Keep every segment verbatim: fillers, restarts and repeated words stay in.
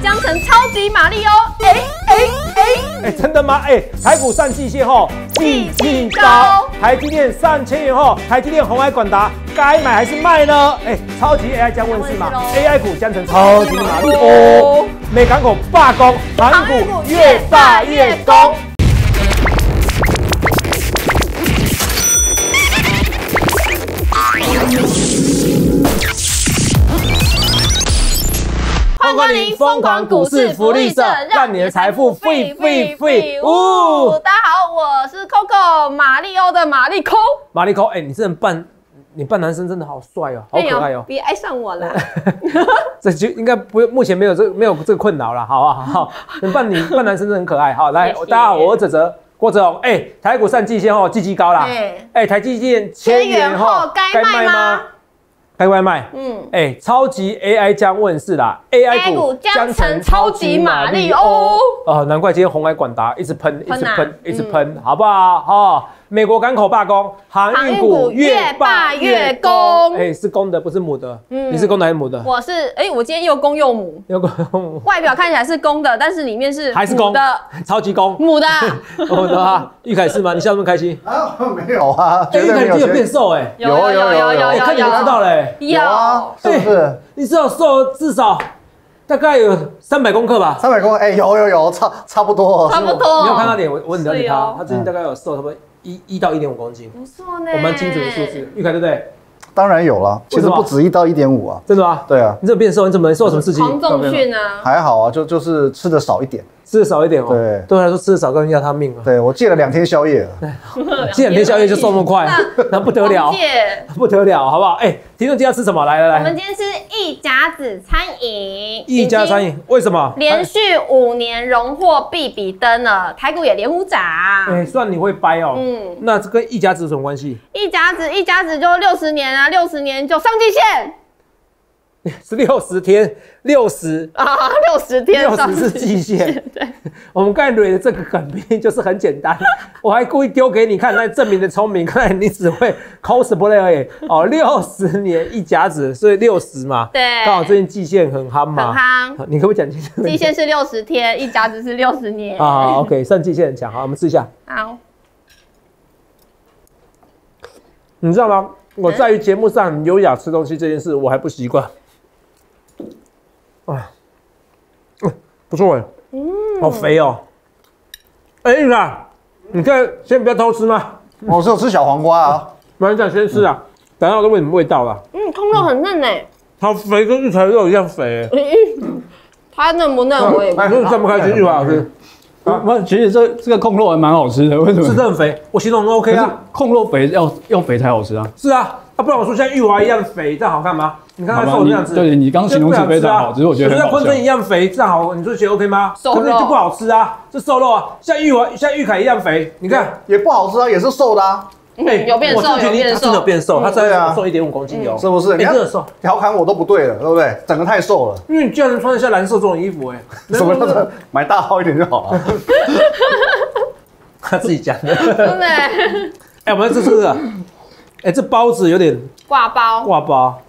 将成超级马力哦！哎哎哎哎，真的吗？哎，台股上季线后， 季季高， 台积电上千元后，台积电鸿海广达该买还是卖呢？哎，超级 A I 将问世嘛 ，A I 股将成超级马力哦！美港口罢工，航运股越罢越攻。 欢迎光临疯狂股市福利社，让你的财富飞飞飞！呜！大家好，我是 Coco 马里欧的马利抠。 马利抠，哎，你这人扮你扮男生真的好帅哦，好可爱哦！ 别爱上我啦！ 这就应该不目前没有这没有这个困扰了，好不好？好，你扮你扮男生真的很可爱。好，来，大家好，我是哲哲。郭哲宏，哎、欸，台股上季线后，季季高啦，哎、欸，台积电千元后该卖吗？该不该卖？嗯，哎、欸，超级 A I 将问世啦 ，A I 股将成超级马力哦。哦，难怪今天鸿海广达一直喷，一直喷，一直喷，嗯、好不好？哦，美国港口罢工，航运股越罢越攻。哎、欸，是公的，不是母的。嗯，你是公的还是母的？ 我是，哎、欸，我今天又公又母。 又公又母。 外表看起来是公的，但是里面是还是公的，超级公。 母的。 母的啊，玉凯是吗？你笑那么开心？ 啊，没有啊， 哎、欸，玉凯你有变瘦哎、欸， 有有有有有， 我看你就知道嘞、欸。 有啊， 是不是？ 你知道瘦至少大概有三百公克吧？ 三百公克，哎，有有有，差差不多， 差不多。 你要看他脸，我我很了解他，他最近大概有瘦差不多一一到一点五公斤， 不错呢， 我蛮精准的数字。玉凯对不对？ 当然有了，其实不止一到一点五啊， 真的吗？ 对啊， 你怎么变瘦？你怎么做什么事情？ 狂重训啊？ 还好啊，就就是吃的少一点， 吃的少一点哦。 对， 对我来说吃的少跟要他命啊。 对我戒了两天宵夜了， 戒两天宵夜就瘦那么快，那不得了，不得了，好不好？哎，听众今天要吃什么？来来来， 我们今天吃一甲子餐饮， 一家餐饮为什么？ 连续五年荣获必比登了，台股也连五涨。 哎，算你会掰哦。嗯，那这跟一甲子有什么关系？ 一甲子一甲子就六十年啊，六十年就上季线。 是六十天，六十啊，六十天， 六十是季线。对，我们刚才捋的这个梗名就是很简单，我还故意丢给你看，来证明的聪明。看来你只会 cosplay 而已。哦，六十年一甲子，所以六十嘛。 对， 刚好最近季线很夯嘛。 很夯。 你可不可以讲清楚？ 季线是六十天，一甲子是六十年。 啊 ，OK， 算季线很强。好，我们试一下。 好。 你知道吗？我在于节目上很优雅吃东西这件事，我还不习惯。啊，嗯，不错哎，嗯，好肥哦。哎，玉凯，你看先不要偷吃吗？ 我是有吃小黄瓜啊， 不然这样先吃啊，等下我都问你们味道了。 嗯，空肉很嫩哎， 它肥跟玉凯肉一样肥哎。 它嫩不嫩我也不知道。 你这么开心，玉凯老师？ 啊，那其实这这个控肉还蛮好吃的，为什么？ 是真的很肥，我形容很 OK 啊。 控肉肥要要肥才好吃啊。 是啊，啊不然我说像玉华一样肥，这样好看吗？你看他瘦这样子， 对你刚形容词非常好，只是我觉得很好笑。 像昆春一样肥，这样好，你说觉得 OK 吗？ 瘦肉可是就不好吃啊，这瘦肉啊，像玉华像玉凯一样肥，你看也不好吃啊，也是瘦的啊。 哎，有变瘦，有变瘦， 他真的变瘦，他真的瘦一点五公斤有， 是不是？你看调侃我都不对了，对不对？整个太瘦了。 因为你居然能穿得下蓝色这种衣服，哎， 什么的，买大号一点就好了。 他自己讲的， 真的。 哎，我们这是，哎，这包子有点挂包， 挂包。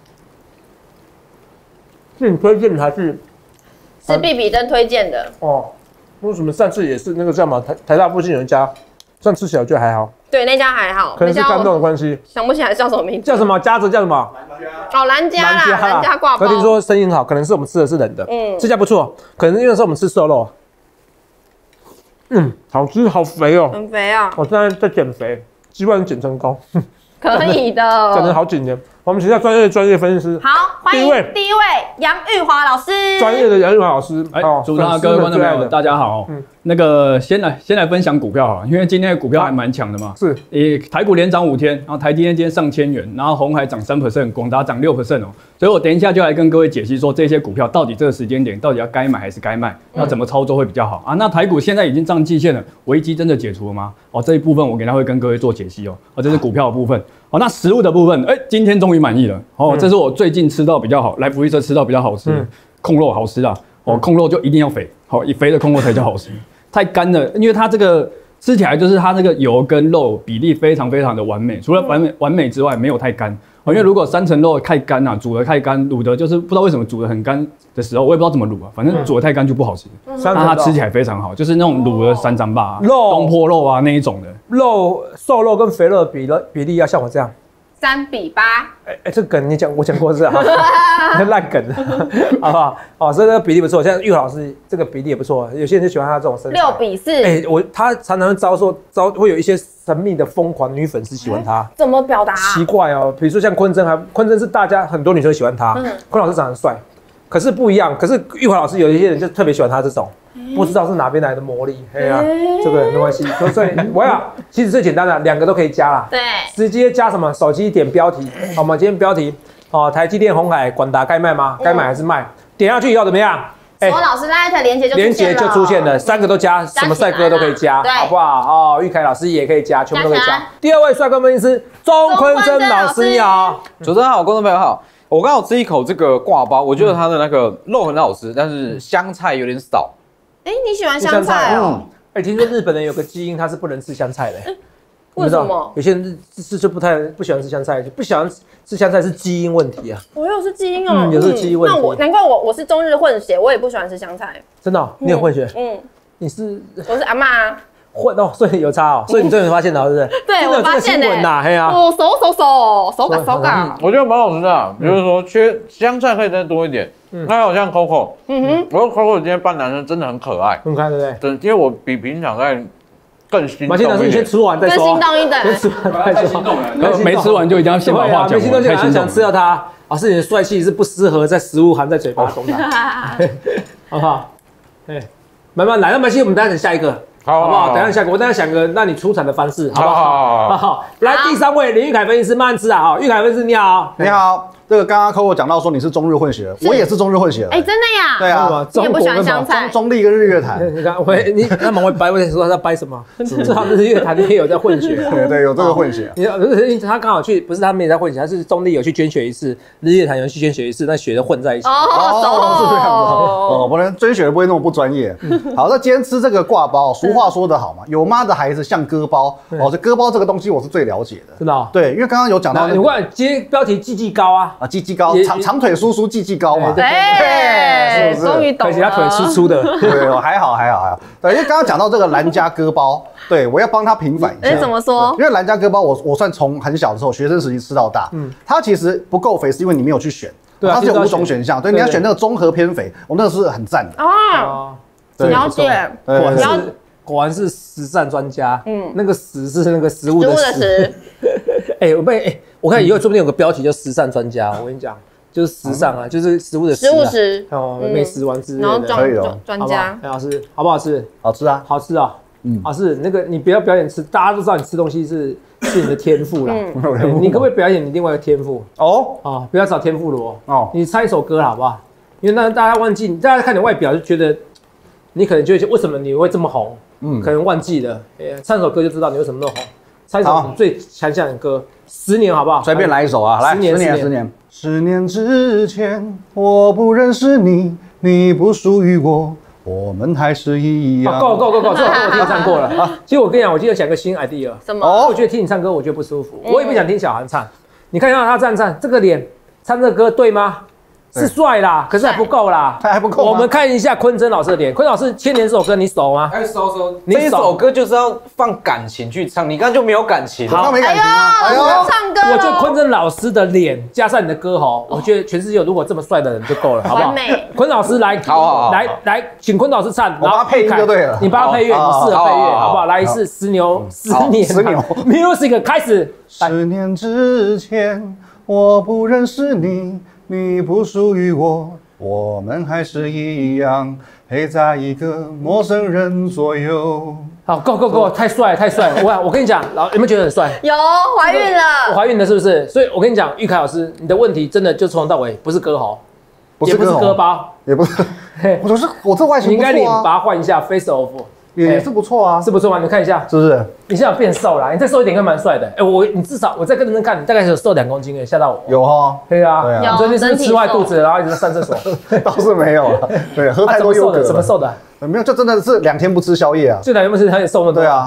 是你推荐的还是？ 是必比登推荐的哦。为什么上次也是那个叫什么台台大附近有一家，上次吃起来就还好。 对，那家还好， 可能是干冻的关系。 想不起来叫什么名字。 叫什么家子叫什么？ 哦，蓝家啦，蓝家挂包。 可听说生意很好，可能是我们吃的是冷的。嗯，这家不错，可能因为是我们吃瘦肉。嗯，好吃，好肥哦。 很肥啊！ 我现在在减肥，希望减成功。 可以的， 讲了好几年。我们请下专业的专业分析师。 好，欢迎第一位杨玉华老师。 专业的杨玉华老师， 哎，主持人各位观众朋友，大家好。嗯，那个先来先来分享股票好了，因为今天的股票还蛮强的嘛。是，诶，台股连涨五天，然后台积电今天上千元，然后鸿海涨三 percent， 广达涨六 percent 哦。所以我等一下就来跟各位解析说这些股票到底这个时间点到底要该买还是该卖，要怎么操作会比较好啊？那台股现在已经涨季线了，危机真的解除了吗？哦，这一部分我给他会跟各位做解析哦。哦，这是股票的部分。哦，那食物的部分，哎、欸，今天终于满意了。哦，这是我最近吃到比较好，来福利社吃到比较好吃的，嗯、控肉好吃啊。哦，控肉就一定要肥，好、哦，以肥的控肉才叫好吃。太干了，因为它这个吃起来就是它那个油跟肉比例非常非常的完美，除了完美完美之外，没有太干。 因为如果三层肉太干啊，煮的太干，卤的就是不知道为什么煮的很干的时候，我也不知道怎么卤啊，反正煮的太干就不好吃。那它吃起来非常好，就是那种卤的三张吧，肉东坡肉啊那一种的， 肉瘦肉跟肥肉比例比例要像我这样。 三比八， 哎哎，这梗你讲，我讲过是啊，烂梗，好不好？哦，这个比例不错，像玉老师这个比例也不错，有些人就喜欢他这种身材。 六比四， 哎，我他常常遭受遭会有一些神秘的疯狂女粉丝喜欢他， 怎么表达？ 奇怪哦，比如说像坤真，还坤真是大家很多女生喜欢他，坤老师长得帅，可是不一样，可是玉华老师有一些人就特别喜欢他这种。不知道是哪边来的魔力，哎呀，这个没关系，所以我要其实最简单的两个都可以加啦， 对， 直接加什么？手机点标题，好，我们今天标题哦，台积电、鸿海、广达该卖吗？该买还是卖？点下去以后怎么样？ 所有老师那一台连接就连接就出现了，三个都加，什么帅哥都可以加，好不好？哦，玉凯老师也可以加，全部都可以加。第二位帅哥分析师钟坤真老师，你好， 主持人好，观众朋友好。我刚好吃一口这个挂包，我觉得它的那个肉很好吃，但是香菜有点少。 哎，你喜欢香菜哦？ 哎，听说日本人有个基因，他是不能吃香菜的。 为什么？ 有些人是就不太不喜欢吃香菜，就不喜欢吃香菜是基因问题啊。 我又是基因哦， 有是基因问题。 那我难怪我我是中日混血，我也不喜欢吃香菜。 真的？你有混血？ 嗯， 你是？ 我是阿嬷。 混哦，所以有差哦，所以你最近发现了，是不是？ 对，我发现的。嘿啊， 我手手手手感手感， 我觉得蛮好吃的。比如说，缺香菜可以再多一点。那好像 Coco， 嗯哼，我说 Coco 今天扮男生真的很可爱， 很可爱，对不对？ 对，因为我比平常在更心动。 马欣老师，你先吃完再说。 更心动一点。 先吃完再说。 没吃完就一定要先把话讲完。 没心动就很想吃到它。老师，你的帅气是不适合在食物含在嘴巴中的，好不好？哎，慢慢来，那没关系，我们等下等下一个。好不好？等一下下个，我等一下想个让你出产的方式，好不好？好好，来第三位林玉凯分析师，慢吃啊！哈，玉凯分析师你好， 你好。这个刚刚 Coco 讲到说你是中日混血，我也是中日混血。 哎，真的呀？ 对啊， 你也不喜欢香菜？ 中立跟日月潭。 你看，我你那蛮会掰，我说他在掰什么？至少日月潭也有在混血。 对对，有这个混血。 你他刚好去，不是他没在混血，他是中立有去捐血一次，日月潭有去捐血一次，那血都混在一起。 哦， 是这样子。哦，不然捐血不会那么不专业。好，那今天吃这个挂包，俗话说得好嘛，有妈的孩子像割包。哦，这割包这个东西我是最了解的。 真的？ 对，因为刚刚有讲到， 你看接标题鸡鸡高啊， 啊鸡鸡高长。长腿叔叔技技高嘛？ 对，是不是？终于懂了。 而且他腿粗粗的。 对，还好还好还好。对，因为刚刚讲到这个兰家割包，对我要帮他平反一下。 哎，怎么说？ 因为兰家割包，我我算从很小的时候学生时期吃到大。嗯，它其实不够肥，是因为你没有去选。对，它是有五种选项。对，你要选那个综合偏肥，我那个是很赞的。 啊，了解。 果然是果然是实战专家。嗯，那个食是那个食物的食。哎，我被哎，我看以后说不定有个标题叫实战专家。我跟你讲。就是时尚啊，就是食物的食物食哦，美食完之类的， 可以哦。 专家， 老师好不好吃？ 好吃啊， 好吃啊，嗯，老师那个你不要表演吃，大家都知道你吃东西是是你的天赋啦。你可不可以表演你另外一个天赋？哦，啊，不要找天赋罗哦，你唱一首歌好不好？因为那大家忘记，大家看你外表就觉得你可能就为什么你会这么红，嗯，可能忘记了，唱首歌就知道你为什么那么红。唱一首你最强项的歌，十年好不好？ 随便来一首啊，来，十年，十年，十年。十年之前，我不认识你，你不属于我，我们还是一样。 够够够够，这首歌我听唱过了啊。其实我跟你讲，我今天想个新 idea。 什么？ 我觉得听你唱歌，我觉得不舒服，我也不想听小韩唱。你看一下他站唱，这个脸唱这个歌对吗？是帅啦，可是还不够啦， 还不够。 我们看一下坤真老师的脸，坤老师《千年》这首歌你熟吗？ 哎，熟熟。这一首歌就是要放感情去唱，你刚刚就没有感情， 好，没感情啊。 哎呦，唱歌。 我觉得坤真老师的脸加上你的歌喉，我觉得全世界如果这么帅的人就够了，好不好？ 完美。 坤老师来， 好好好， 来来，请坤老师唱， 我帮他配音就对了。 你帮他配乐，你适合配乐，好不好？来一次十牛，十年， 十牛 ，music 开始。 十年之前，我不认识你，你不属于我。我们还是一样陪在一个陌生人左右。 好，够够够，太帅了，太帅了！我我跟你讲，老有没有觉得很帅？ 有，怀孕了， 我怀孕了是不是？所以我跟你讲，玉凯老师，你的问题真的就从头到尾不是歌喉，也不是歌包， 也不是。我就是我这外形不错啊， 你应该脸把它换一下 ，face off。 也是不错啊， 是不错吗？你看一下， 是不是？ 你现在变瘦了，你再瘦一点，应该蛮帅的。哎，我你至少我再更认真看，你大概有瘦两公斤诶，吓到我。 有哈， 对啊， 对啊。 你昨天是不是吃坏肚子，然后一直在上厕所？ 倒是没有了，对，喝太多优格。 怎么瘦的？ 没有，就真的是两天不吃宵夜啊。 这两天不吃，他也瘦了。 对啊，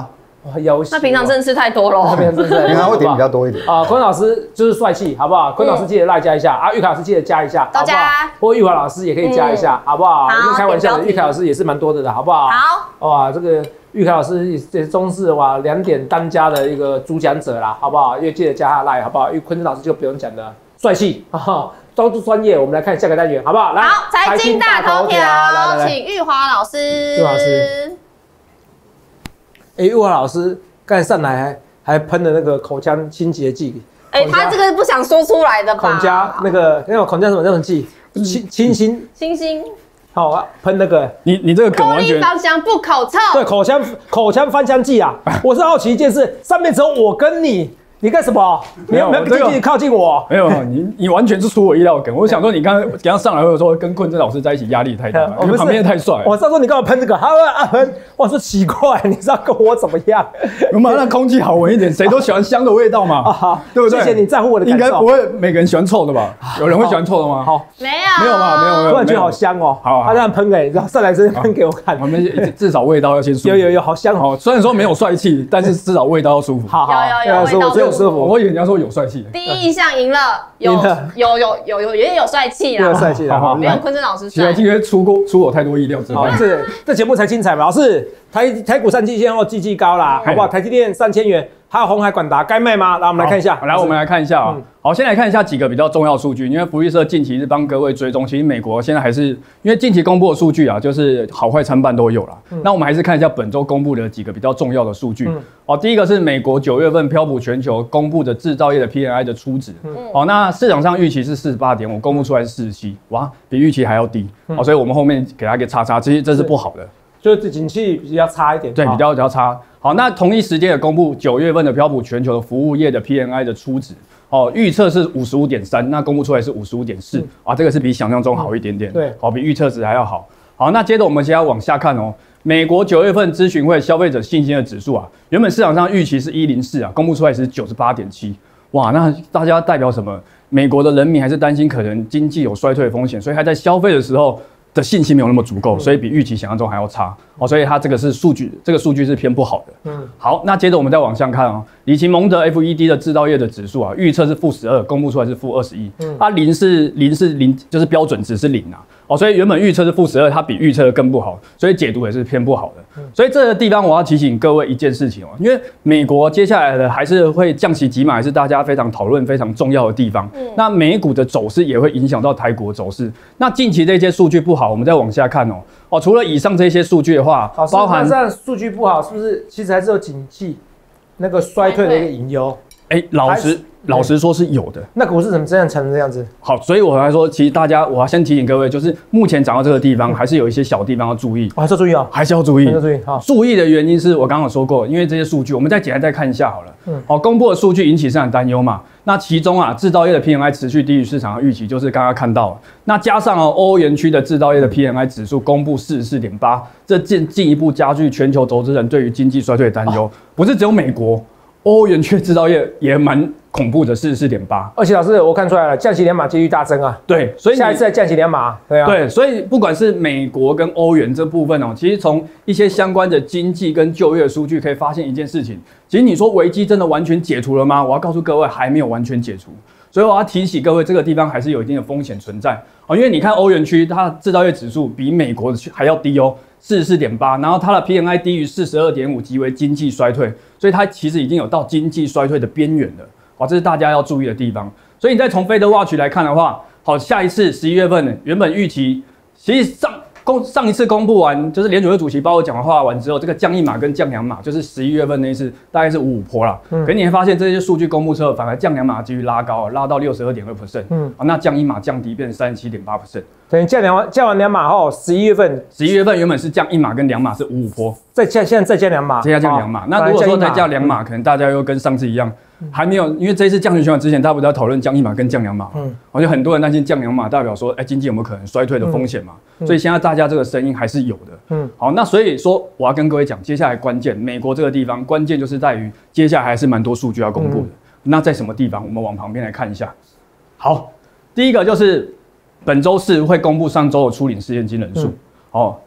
游戏。 那平常真的吃太多了， 平常真的平常会点比较多一点啊。坤老师就是帅气，好不好？坤老师记得赖加一下啊，玉凯老师记得加一下， 都加。 或玉华老师也可以加一下，好不好？开玩笑的，玉凯老师也是蛮多的，好不好？ 好。 哇，这个玉凯老师也是中式哇两点单家的一个主讲者啦，好不好？因为记得加他赖，好不好？因为坤老师就不用讲了，帅气啊。都是专业，我们来看下个单元，好不好？来， 好，财经大头条，请玉华老师。 玉华老师，哎，玉华老师刚才上来还还喷了那个口腔清洁剂。 哎，他这个不想说出来的吧？ 孔家那个那种孔家什么那种剂，清清新， 清新。 好啊，喷那个。 你你这个梗完全。 口芳香不口臭。 对，口腔口腔芳香剂啊！我是好奇一件事，上面只有我跟你。你干什么？你有没有积极靠近我？ 没有，你你完全是出我意料梗。我想说，你刚刚刚刚上来会说跟坤真老师在一起压力太大，我们旁边太帅。 我上说你干嘛喷这个？他说啊喷，我说奇怪，你知道跟我怎么样？ 我们让空气好闻一点，谁都喜欢香的味道嘛，啊、对不对？ 谢谢你在乎我的感受。 应该不会每个人喜欢臭的吧？有人会喜欢臭的吗？ 好， 没有， 没有嘛，没有没有。 突然觉得好香哦。好，他这样喷给你知道，上来真喷给我看。 我们至少味道要先舒服。 有有有，好香哦。 虽然说没有帅气，但是至少味道要舒服。 好， 有有有味道真舒服。 我以为你要说有帅气。 第一印象赢了，有有有有有也有帅气啦， 有帅气的， 没有坤真老师帅。 今天出过出我太多意料之外。 这这节目才精彩嘛，老师，台台股上季线后季季高啦，好不好？台积电三千元，还有鸿海广达该卖吗？来，我们来看一下。 来，我们来看一下啊。好，先来看一下几个比较重要数据，因为福利社近期是帮各位追踪，其实美国现在还是因为近期公布的数据啊，就是好坏参半都有啦。那我们还是看一下本周公布的几个比较重要的数据。哦，第一个是美国九月份标普全球公布的制造业的 P M I 的初值。哦，那市场上预期是四十八点五，公布出来是四十七，哇，比预期还要低。哦，所以我们后面给它一个叉叉，其实这是不好的。 就是景气比较差一点， 对，比较比较差。好，那同一时间也公布九月份的标普全球的服务业的 P M I 的初值，哦，预测是五十五点三，那公布出来是五十五点四，啊，这个是比想象中好一点点，对，好，比预测值还要好。好，那接着我们现在往下看哦，美国九月份咨询会消费者信心的指数啊，原本市场上预期是一零四啊，公布出来是九十八点七，哇，那大家代表什么？美国的人民还是担心可能经济有衰退的风险，所以还在消费的时候的信心没有那么足够，所以比预期想象中还要差哦，所以它这个是数据，这个数据是偏不好的。嗯，好，那接着我们再往下看哦，里奇蒙德 F E D 的制造业的指数啊，预测是负十二，公布出来是负二十一，它零是零是零，就是标准值是零啊。哦，所以原本预测是负十二，它比预测的更不好，所以解读也是偏不好的。所以这个地方我要提醒各位一件事情哦，因为美国接下来的还是会降息几码，是大家非常讨论非常重要的地方。嗯，那美股的走势也会影响到台股的走势。那近期这些数据不好，我们再往下看哦。哦，除了以上这些数据的话， 包含这样数据不好，是不是其实还是有景气那个衰退的一个隐忧？ 哎，老实。老实说是有的， 那股市怎么这样成这样子？ 好，所以我来说，其实大家我要先提醒各位，就是目前涨到这个地方，还是有一些小地方要注意， 我还是要注意哦， 还是要注意， 还是要注意。好， 注意的原因是我刚刚有说过，因为这些数据，我们再简单再看一下好了。嗯，好，公布的数据引起市场担忧嘛？那其中啊，制造业的 P M I 持续低于市场的预期，就是刚刚看到，那加上哦，欧元区的制造业的 P M I 指数公布四十四点八，这进进一步加剧全球投资人对于经济衰退的担忧，不是只有美国。欧元区制造业也蛮恐怖的，四十四点八。 而且老师，我看出来了，降息两码几率大增啊。 对，所以下一次再降息两码，对啊。 对，所以不管是美国跟欧元这部分哦，其实从一些相关的经济跟就业数据可以发现一件事情，其实你说危机真的完全解除了吗？我要告诉各位，还没有完全解除。所以我要提醒各位，这个地方还是有一定的风险存在哦，因为你看欧元区它的制造业指数比美国的还要低哦。四十四点八，然后它的 P M I 低于四十二点五，即为经济衰退，所以它其实已经有到经济衰退的边缘了。好，这是大家要注意的地方。所以你再从 Fed Watch 来看的话，好，下一次十一月份原本预期，其实上公上一次公布完，就是联准会主席鲍尔讲话完之后，这个降一码跟降两码，就是十一月份那一次大概是五五波啦。嗯，可你会发现这些数据公布之后，反而降两码几率拉高，拉到六十二点二 percent。嗯，啊，那降一码降低变成三十七点八 percent。 等于降两降完两码后，十一月份， 十一月份原本是降一码跟两码是五五波， 再降现在再降两码， 再降两码。那如果说再降两码，可能大家又跟上次一样，还没有，因为这一次降息循环之前，大家不是要讨论降一码跟降两码，嗯，而且很多人担心降两码代表说，哎，经济有没有可能衰退的风险嘛？所以现在大家这个声音还是有的，嗯，好，那所以说我要跟各位讲，接下来关键，美国这个地方关键就是在于接下来还是蛮多数据要公布的。那在什么地方？我们往旁边来看一下。好，第一个就是。本周四会公布上周的初领失业金人数，嗯、哦，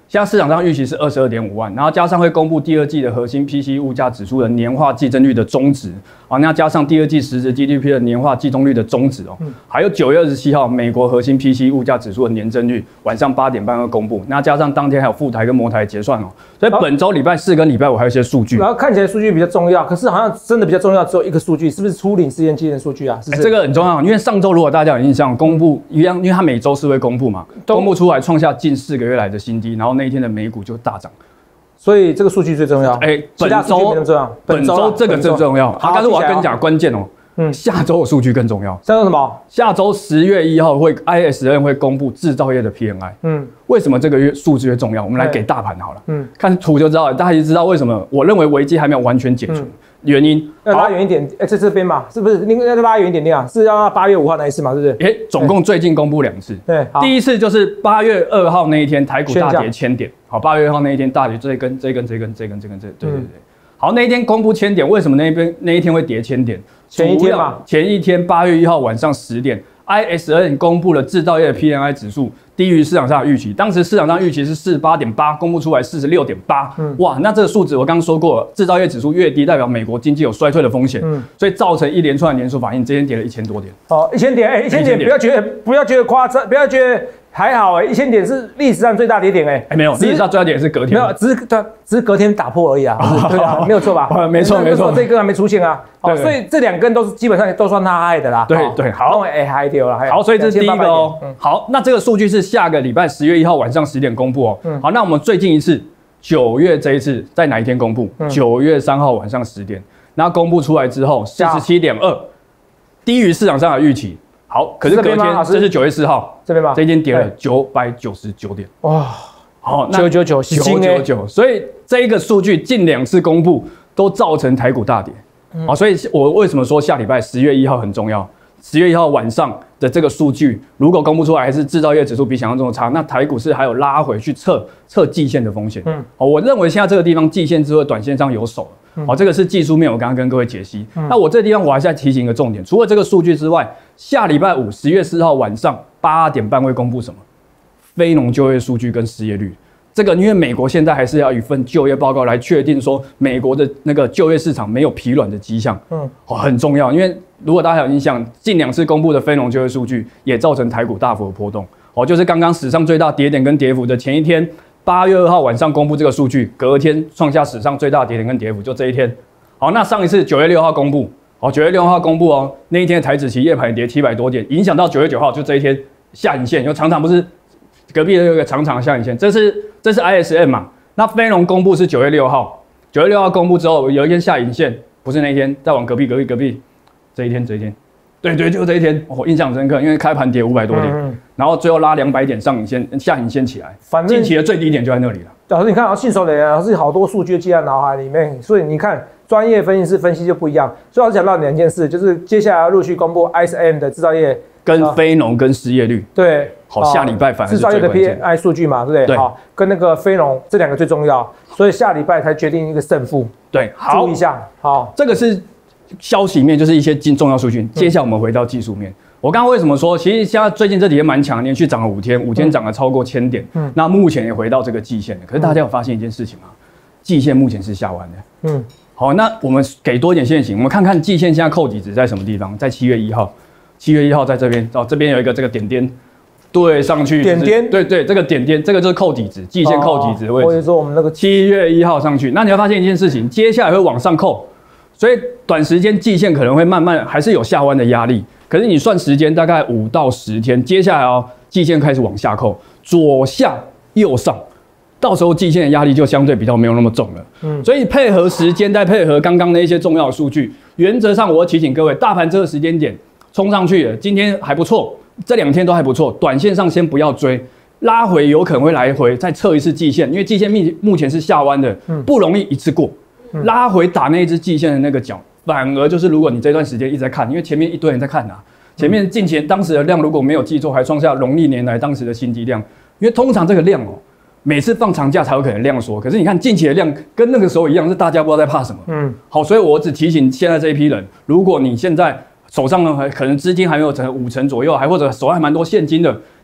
现在市场上预期是二十二点五万，然后加上会公布第二季的核心 P C E 物价指数的年化季增率的终值，啊，那加上第二季实质 G D P 的年化季增率的终值哦，嗯、还有九月二十七号美国核心 P C E 物价指数的年增率晚上八点半会公布，那加上当天还有富台跟摩台结算哦，所以本周礼拜四跟礼拜五还有一些数据。 然后看起来数据比较重要，可是好像真的比较重要只有一个数据，是不是初领失业季的数据啊？是不是、欸？这个很重要，因为上周如果大家有印象，公布一样，因为它每周是会公布嘛，公布出来创下近四个月来的新低，然后那一天的美股就大涨， 所以这个数据最重要。哎、欸， 本周本周这个最重要。好，但是我要跟你讲关键哦。嗯，下周的数据更重要。 下周什么？ 下周十月一号会 I S M 会公布制造业的 P M I。嗯，为什么这个月数据越重要？我们来给大盘好了。嗯，看图就知道了，大家就知道为什么。我认为危机还没有完全解除。嗯原因要拉远一点，哎、欸，在这边嘛，是不是？应该拉远一点点啊，是要八月五号那一次嘛，是不是？ 哎、欸，总共最近公布两次。对，第一次就是八月二号那一天，台股大跌千点。好，八月二号那一天大跌，这一根、这一根、这一根、这一根、这根、这，对对对。嗯、好，那一天公布千点，为什么那一边那一天会跌千点？ 前一天嘛， 前一天八月一号晚上十点 ，I S M 公布了制造业的 P M I 指数。低于市场上的预期，当时市场上预期是四十八点八，公布出来四十六点八，哇，那这个数值我刚刚说过了，制造业指数越低，代表美国经济有衰退的风险，嗯，所以造成一连串的连锁反应，今天跌了一千多点。 哦，一千点，哎、欸，一千点，不要觉得不要觉得夸张，不要觉得还好哎、欸，一千点是历史上最大跌点哎、欸， 哎、欸、没有，历史上最大点是隔天， 没有，只是对，只是隔天打破而已啊，对啊，没有错吧？ 没错没错， 这根还没出现啊，哦，所以这两根都是基本上都算他害的啦。 对对，好， 哎嗨掉了， 好，所以这是第一个哦。好，那这个数据是下个礼拜十月一号晚上十点公布哦。嗯、好，那我们最近一次九月这一次在哪一天公布？九、嗯、月三号晚上十点，那公布出来之后四十七点二，低于市场上的预期。好，可是隔天这是九月四号这边吧， 这一天跌了九百九十九点。哇， 好，九九九九九九， 所以这一个数据近两次公布都造成台股大跌。嗯、好，所以我为什么说下礼拜十月一号很重要？十月一号晚上的这个数据，如果公布出来还是制造业指数比想象中的差，那台股市还有拉回去测测季线的风险。嗯，好，我认为现在这个地方季线之后，短线上有手了。嗯、好，这个是技术面，我刚刚跟各位解析。嗯、那我这个地方我还是要提醒一个重点，除了这个数据之外，下礼拜五十月四号晚上八点半会公布什么？非农就业数据跟失业率。这个因为美国现在还是要一份就业报告来确定说美国的那个就业市场没有疲软的迹象，嗯，哦很重要，因为如果大家有印象，近两次公布的非农就业数据也造成台股大幅的波动，哦，就是刚刚史上最大跌点跟跌幅的前一天，八月二号晚上公布这个数据，隔天创下史上最大跌点跟跌幅，就这一天，好，那上一次九月六号公布，好，九月六号公布哦，那一天的台指期夜盘跌七百多点，影响到九月九号，就这一天下影线，因为常常不是。隔壁的有一个长长的下影线，这是这是 I S M 嘛？那非农公布是九月六号，九月六号公布之后，有一天下影线，不是那一天，再往隔壁隔壁隔壁，这一天这一天，对对，就这一天，我印象深刻，因为开盘跌五百多点，嗯嗯然后最后拉两百点上影线下影线起来，反正近期的最低点就在那里了。 老师，你看啊，信手拈来，老师好多数据记在脑海里面，所以你看专业分析师分析就不一样。所以老师讲到两件事，就是接下来陆续公布 I S M 的制造业。 跟非农跟失业率， 对， 好，下礼拜反而制造业的 P M I 数据嘛，对不对？对，好，跟那个非农这两个最重要，所以下礼拜才决定一个胜负。 对，好， 注意一下。好， 这个是消息面，就是一些重要数据。接下来我们回到技术面，我刚刚为什么说，其实现在最近这几天蛮强，连续涨了五天，五天涨了超过千点。嗯，那目前也回到这个季线了。可是大家有发现一件事情吗？季线目前是下弯的。嗯，好，那我们给多一点线型，我们看看季线现在扣底值在什么地方？在七月一号。七月一号在这边哦，这边有一个这个点点，对上去点点， 对对，这个点点，这个就是扣底值，季线扣底值的位置。 或者说我们那个七月一号上去，那你会发现一件事情，接下来会往上扣，所以短时间季线可能会慢慢还是有下弯的压力。可是你算时间大概五到十天，接下来哦，季线开始往下扣，左下右上。到时候季线的压力就相对比较没有那么重了，嗯，所以配合时间，再配合刚刚那一些重要的数据，原则上我要提醒各位，大盘这个时间点冲上去了，今天还不错，这两天都还不错，短线上先不要追，拉回有可能会来回再测一次季线，因为季线目前是下弯的，不容易一次过，拉回打那一只季线的那个角，反而就是如果你这段时间一直在看，因为前面一堆人在看啊，前面近前当时的量如果没有记错，还创下农历年来当时的新低量，因为通常这个量哦。每次放长假才有可能量缩，可是你看近期的量跟那个时候一样，是大家不知道在怕什么。嗯，好，所以我只提醒现在这一批人，如果你现在手上呢可能资金还没有成五成左右，还或者手上还蛮多现金的，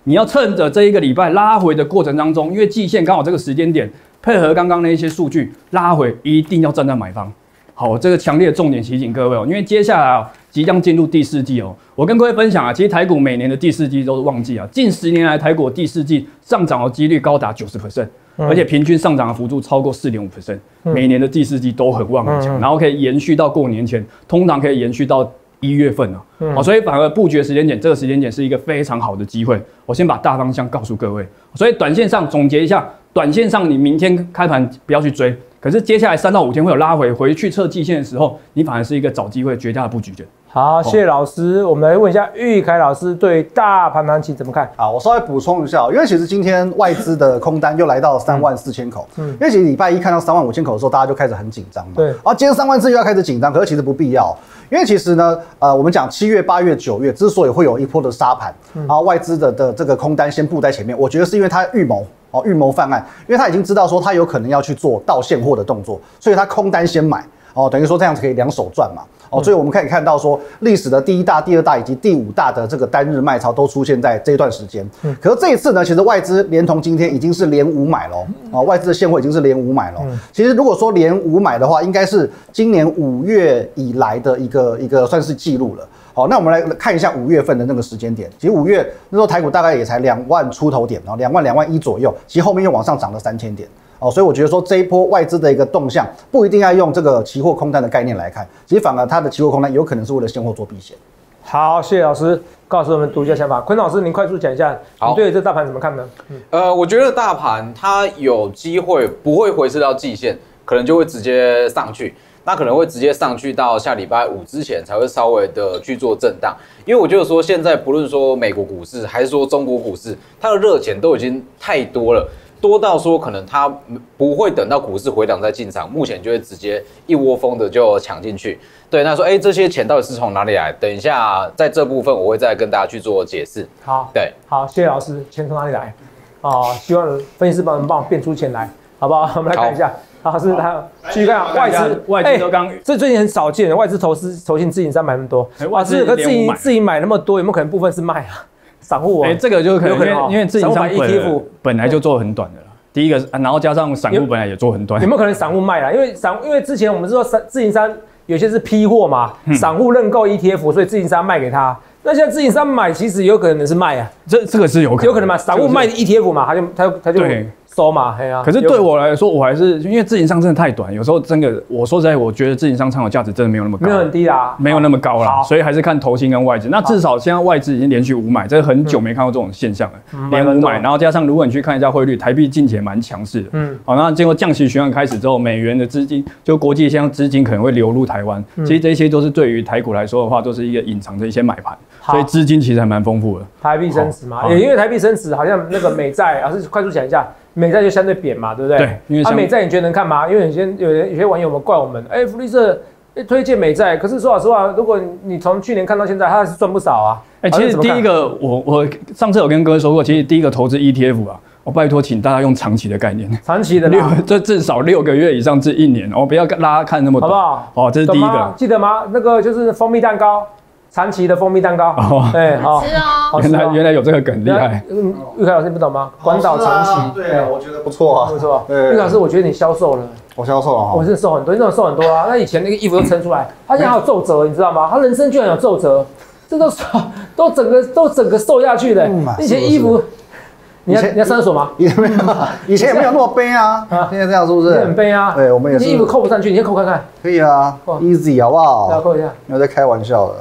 你要趁着这一个礼拜拉回的过程当中，因为季线刚好这个时间点，配合刚刚那一些数据拉回，一定要站在买方。好，这个强烈的重点提醒各位哦，因为接下来啊即将进入第四季哦，我跟各位分享啊，其实台股每年的第四季都是旺季啊，近十年来台股第四季上涨的几率高达 百分之九十，嗯、而且平均上涨的幅度超过 百分之四点五，嗯、每年的第四季都很旺很强，嗯、然后可以延续到过年前，通常可以延续到一月份啊，嗯、所以反而布局的时间点，这个时间点是一个非常好的机会。我先把大方向告诉各位，所以短线上总结一下，短线上你明天开盘不要去追。可是接下来三到五天会有拉回，回去测季线的时候，你反而是一个找机会绝佳的布局点。 好，谢谢老师。我们来问一下玉凯老师对大盘行情怎么看？ 啊，我稍微补充一下，因为其实今天外资的空单又来到三万四千口，嗯，因为其实礼拜一看到三万五千口的时候，大家就开始很紧张嘛。 对。 啊，今天三万四又要开始紧张，可是其实不必要，因为其实呢，呃，我们讲七月、八月、九月之所以会有一波的杀盘，然后外资的的这个空单先布在前面，我觉得是因为他预谋。哦，预谋犯案，因为他已经知道说他有可能要去做到现货的动作，所以他空单先买，哦，等于说这样子可以两手赚嘛，哦，所以我们可以看到说历史的第一大、第二大以及第五大的这个单日卖超都出现在这一段时间。嗯，可是这一次呢，其实外资连同今天已经是连五买喽，哦，外资的现货已经是连五买喽。嗯，其实如果说连五买的话，应该是今年五月以来的一个一个算是记录了。好，那我们来看一下五月份的那个时间点。其实五月那时候台股大概也才两万出头点，然后两万两万一左右，其实后面又往上涨了三千点。哦，所以我觉得说这一波外资的一个动向，不一定要用这个期货空单的概念来看，其实反而它的期货空单有可能是为了现货做避险。 好，谢谢老师告诉我们独家想法。坤老师，您快速讲一下，你对这大盘怎么看呢？ 嗯、呃，我觉得大盘它有机会不会回撤到季线，可能就会直接上去。那可能会直接上去到下礼拜五之前才会稍微的去做震荡，因为我觉得说现在不论说美国股市还是说中国股市，它的热钱都已经太多了，多到说可能它不会等到股市回档再进场，目前就会直接一窝蜂的就抢进去。对，那说哎、欸、这些钱到底是从哪里来？等一下在这部分我会再跟大家去做解释。 好， 对， 好，谢谢老师，钱从哪里来？哦，希望分析师帮我们帮我变出钱来，好不好？我们来看一下。老师，他继续看外资， 外资都刚， 这最近很少见，外资投资投信自营商买那么多，哇，这个自营自营买那么多，有没有可能部分是卖啊？散户啊？ 哎，这个就可能因为因为自营商 E T F 本来就做很短的了，第一个，然后加上散户本来也做很短， 有没有可能散户卖啦？因为散，因为之前我们知道自营商有些是批货嘛，散户认购 E T F， 所以自营商卖给他。那现在自营商买，其实有可能是卖啊， 这这个是有可能， 有可能嘛？散户卖 E T F 嘛，他就他他就收嘛，嘿啊。 可是对我来说，我还是因为自营商真的太短，有时候真的，我说实在，我觉得自营商参考价值真的没有那么高， 没有很低啦， 没有那么高啦，所以还是看投信跟外资。那至少现在外资已经连续五买，这是很久没看到这种现象了，嗯、连五买，然后加上如果你去看一下汇率，台币近期也蛮强势的，嗯，好，那经过降息循环开始之后，美元的资金就国际现在资金可能会流入台湾，嗯、其实这些都是对于台股来说的话，都是一个隐藏的一些买盘。所以资金其实还蛮丰富的。 台币升值嘛，也因为台币升值，好像那个美债，老师快速讲一下，美债就相对贬嘛，对不对？ 对，因为啊，美债你觉得能看吗？因为有些有有些网友们怪我们，哎、欸，福利社推荐美债，可是说老实话，如果你从去年看到现在，它还是赚不少啊。 哎、欸，其实第一个，我我上次有跟各位说过，其实第一个投资 E T F 啊。我拜托，请大家用长期的概念， 长期的六，这至少六个月以上至一年，哦，不要拉看那么多， 好不好？ 哦，这是第一个， 记得吗？那个就是蜂蜜蛋糕，长期的蜂蜜蛋糕，哦，对，好吃哦。 原来原来有这个梗，厉害。 嗯，玉凯老师你不懂吗？关岛长期， 对，我觉得不错啊， 不错。玉凯老师，我觉得你销售了， 我销售了， 我是瘦很多，你怎么瘦很多啊？那以前那个衣服都撑出来，他现在还有皱褶，你知道吗？他人生居然有皱褶，这都都整个都整个瘦下去的。以前衣服。你要你要上厕所吗？ 以前没有，以前也没有那么悲啊。现在这样是不是？ 很悲啊。 对，我们也是。 你衣服扣不上去，你先扣看看。 可以啊 ，easy 好不好？ 再扣一下。 没有在开玩笑的。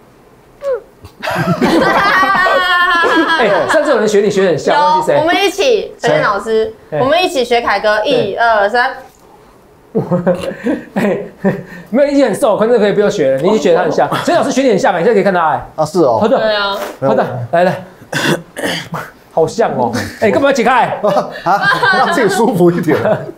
哎，上次有人学你学很像，忘记谁？ 我们一起，陈老师，我们一起学凯哥，一二三。 没有，一起很瘦，可能可以不用学了。你一起学他很像，陈老师学你很像，你现在可以看他哎。 啊，是哦。 对啊。 好的，来来。好像哦，哎、欸，干嘛要解开？ 啊，让自己舒服一点。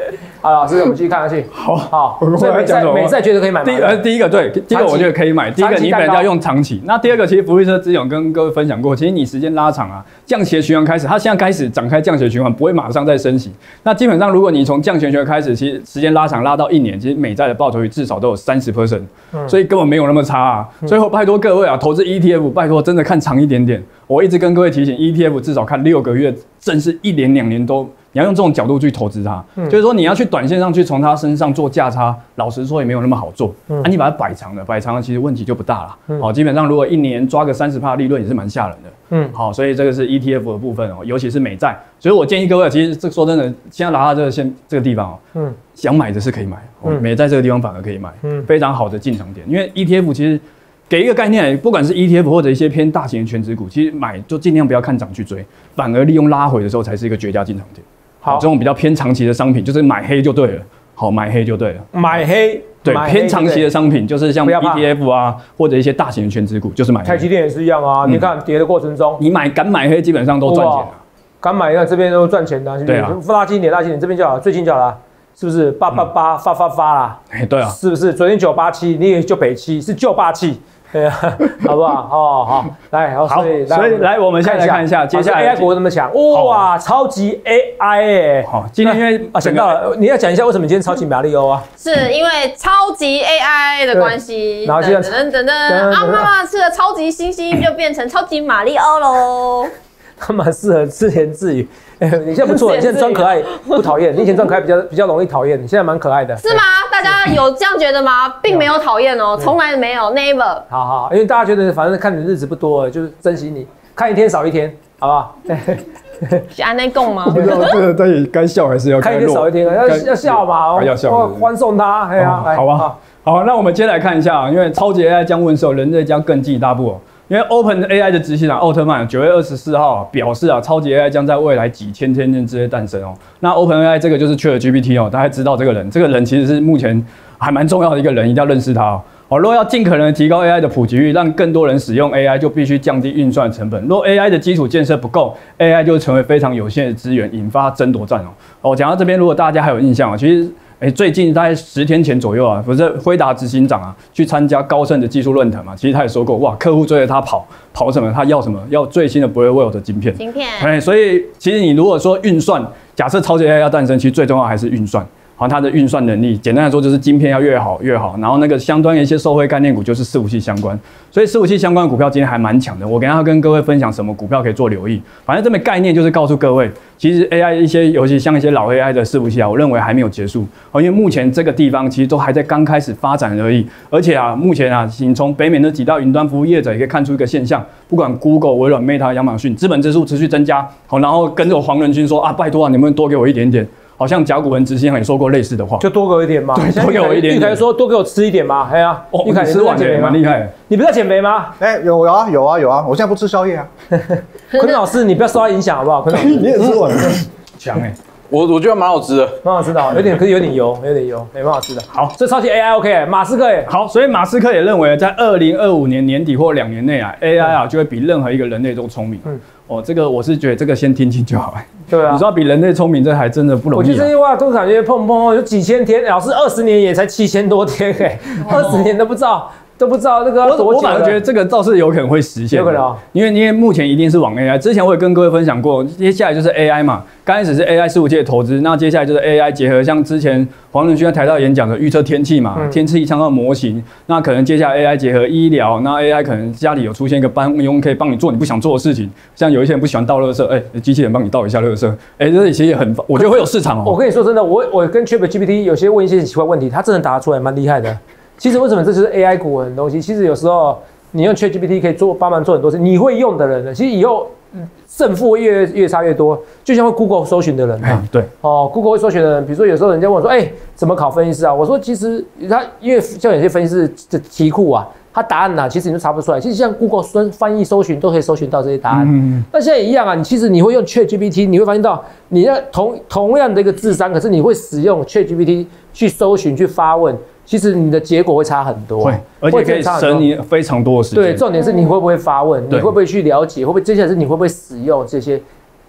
好，老师，我们继续看下去。 好， 好， 我所以美债美债觉得可以买吗？ 第呃第一个对，第一个我觉得可以买。第一个你本来要用长期。那第二个其实福利社之前有跟各位分享过，其实你时间拉长啊，降息循环开始，它现在开始展开降息循环，不会马上再升息。那基本上如果你从降息循环开始，其实时间拉长拉到一年，其实美债的报酬率至少都有三十 percent， 所以根本没有那么差啊。所以我拜托各位啊，投资 E T F， 拜托真的看长一点点。我一直跟各位提醒 ，E T F 至少看六个月，甚至一年两年都。你要用这种角度去投资它，嗯、就是说你要去短线上去从它身上做价差，老实说也没有那么好做。嗯、啊，你把它摆长了，摆长了其实问题就不大了。嗯、好，基本上如果一年抓个三十%利润也是蛮吓人的。嗯，好，所以这个是 E T F 的部分哦，尤其是美债。所以我建议各位，其实这说真的，现在拿到这个现这个地方哦，嗯，想买的是可以买，哦嗯、美债这个地方反而可以买，嗯，非常好的进场点。因为 E T F 其实给一个概念，不管是 E T F 或者一些偏大型的权值股，其实买就尽量不要看涨去追，反而利用拉回的时候才是一个绝佳进场点。好，这种比较偏长期的商品，就是买黑就对了。好，买黑就对了。 买黑， 对，偏长期的商品，就是像 E T F 啊，或者一些大型的权值股，就是买黑。 台积电也是一样啊，你看跌的过程中， 你买敢买黑，基本上都赚钱了。 敢买那这边都赚钱的，对啊，拉近一点，拉近一点，这边就好了，最近就好了，是不是？八八八发发发啦， 哎，对啊， 是不是？昨天九八七，你也就北七，是旧霸气。对啊，好不好？哦，好，来，好，所以所以来，我们现在来看一下，接下来 A I 股怎么强？哇，超级 A I 哎！ 好，今天因为啊想到了，你要讲一下为什么今天超级马里欧啊？ 是因为超级 A I 的关系。 然后现在等等等，啊，妈妈吃了超级星星就变成超级马里欧喽。 他蛮适合自言自语。哎，你现在不错，你现在装可爱不讨厌。你以前装可爱比较比较容易讨厌，你现在蛮可爱的。 是吗？大家有这样觉得吗？并没有讨厌哦，从来没有 ，never。 好好，因为大家觉得反正看你的日子不多了，就是珍惜你，看一天少一天，好不好？ 是安内共吗？ 不知道这个到底该笑还是要看一天少一天，要要笑嘛， 要笑， 欢送他，哎呀， 好吧，好，那我们接下来看一下，因为超级 A I 将问世，人类将更进一大步哦。因为 Open A I 的执行长奥特曼九月二十四号表示啊，超级 A I 将在未来几千天内之内诞生哦。那 Open A I 这个就是 ChatGPT 哦，大家知道这个人，这个人其实是目前还蛮重要的一个人，一定要认识他哦。哦，如果要尽可能提高 A I 的普及率，让更多人使用 A I， 就必须降低运算成本。若 A I 的基础建设不够 ，A I 就会成为非常有限的资源，引发争夺战哦。哦，讲到这边，如果大家还有印象啊，其实。哎，最近大概十天前左右啊，不是辉达执行长啊去参加高盛的技术论坛嘛？其实他也说过，哇，客户追着他跑，跑什么？他要什么？要最新的 Blackwell 的晶片。 晶片。 哎，所以其实你如果说运算，假设超级 A I 要诞生，其实最重要还是运算。好，它的运算能力，简单来说就是晶片要越好越好。然后那个相关的一些受惠概念股就是伺服器相关，所以伺服器相关的股票今天还蛮强的。我等一下跟各位分享什么股票可以做留意。反正这边概念就是告诉各位，其实 A I 一些，尤其像一些老 A I 的伺服器啊，我认为还没有结束。因为目前这个地方其实都还在刚开始发展而已。而且啊，目前啊，你从北美那几大云端服务业者也可以看出一个现象，不管 Google、微软、Meta、亚马逊，资本支出持续增加。好，然后跟着黄仁勋说啊，拜托啊，你们多给我一点点。好像甲骨文执行长也说过类似的话， 就多给我一点嘛， 对，多给我一点。 玉凯说多给我吃一点嘛，哎呀， 玉凯吃完也蛮厉害。 你不是在减肥吗？ 哎，有有啊有啊有啊，我现在不吃宵夜啊。 坤老师，你不要受他影响好不好？坤老师， 你也吃完了， 强哎。 我我觉得蛮好吃的， 蛮好吃的，有点可是有点油，有点油，没蛮好吃的。好，这超级 A I OK， 马斯克也好，所以马斯克也认为，在二零二五年年底或两年内啊 ，A I 啊就会比任何一个人类都聪明。嗯，哦，这个我是觉得这个先听听就好。 对啊， 你说比人类聪明，这还真的不容易、啊。 我觉得这句话都感觉碰碰有几千天，老师二十年也才七千多天哎、欸，二十年都不知道。都不知道那个我我反而觉得这个倒是有可能会实现， 有可能， 因为因为目前一定是往 A I。之前我也跟各位分享过，接下来就是 A I 嘛，刚开始是 A I 伺服器的投资，那接下来就是 A I 结合像之前黄仁勋在台大演讲的预测天气嘛，嗯、天气相关的模型，那可能接下来 A I 结合医疗，那 A I 可能家里有出现一个帮佣可以帮你做你不想做的事情，像有一些人不喜欢倒垃圾，哎、欸，机器人帮你倒一下垃圾，哎、欸，这其实也很，我觉得会有市场哦、喔。 我跟你说真的，我我跟 ChatGPT 有些问一些奇怪问题，他真的答出来蛮厉害的。其实为什么这就是 A I 股很东西？其实有时候你用 ChatGPT 可以做帮忙做很多事，你会用的人呢，其实以后胜负越越差越多。就像会 Google 搜寻的人啊， 对哦 ，Google 会搜寻的人，比如说有时候人家问我说，哎、欸，怎么考分析师啊？我说其实他因为像有些分析师的题库啊，他答案啊，其实你都查不出来。其实像 Google 翻译搜寻都可以搜寻到这些答案。嗯，那现在也一样啊，你其实你会用 ChatGPT， 你会发现到你要同同样的一个智商，可是你会使用 ChatGPT 去搜寻去发问。其实你的结果会差很多， 会，而且可以省你非常多的时间。 对，重点是你会不会发问，你会不会去了解，会不会接下来是你会不会使用这些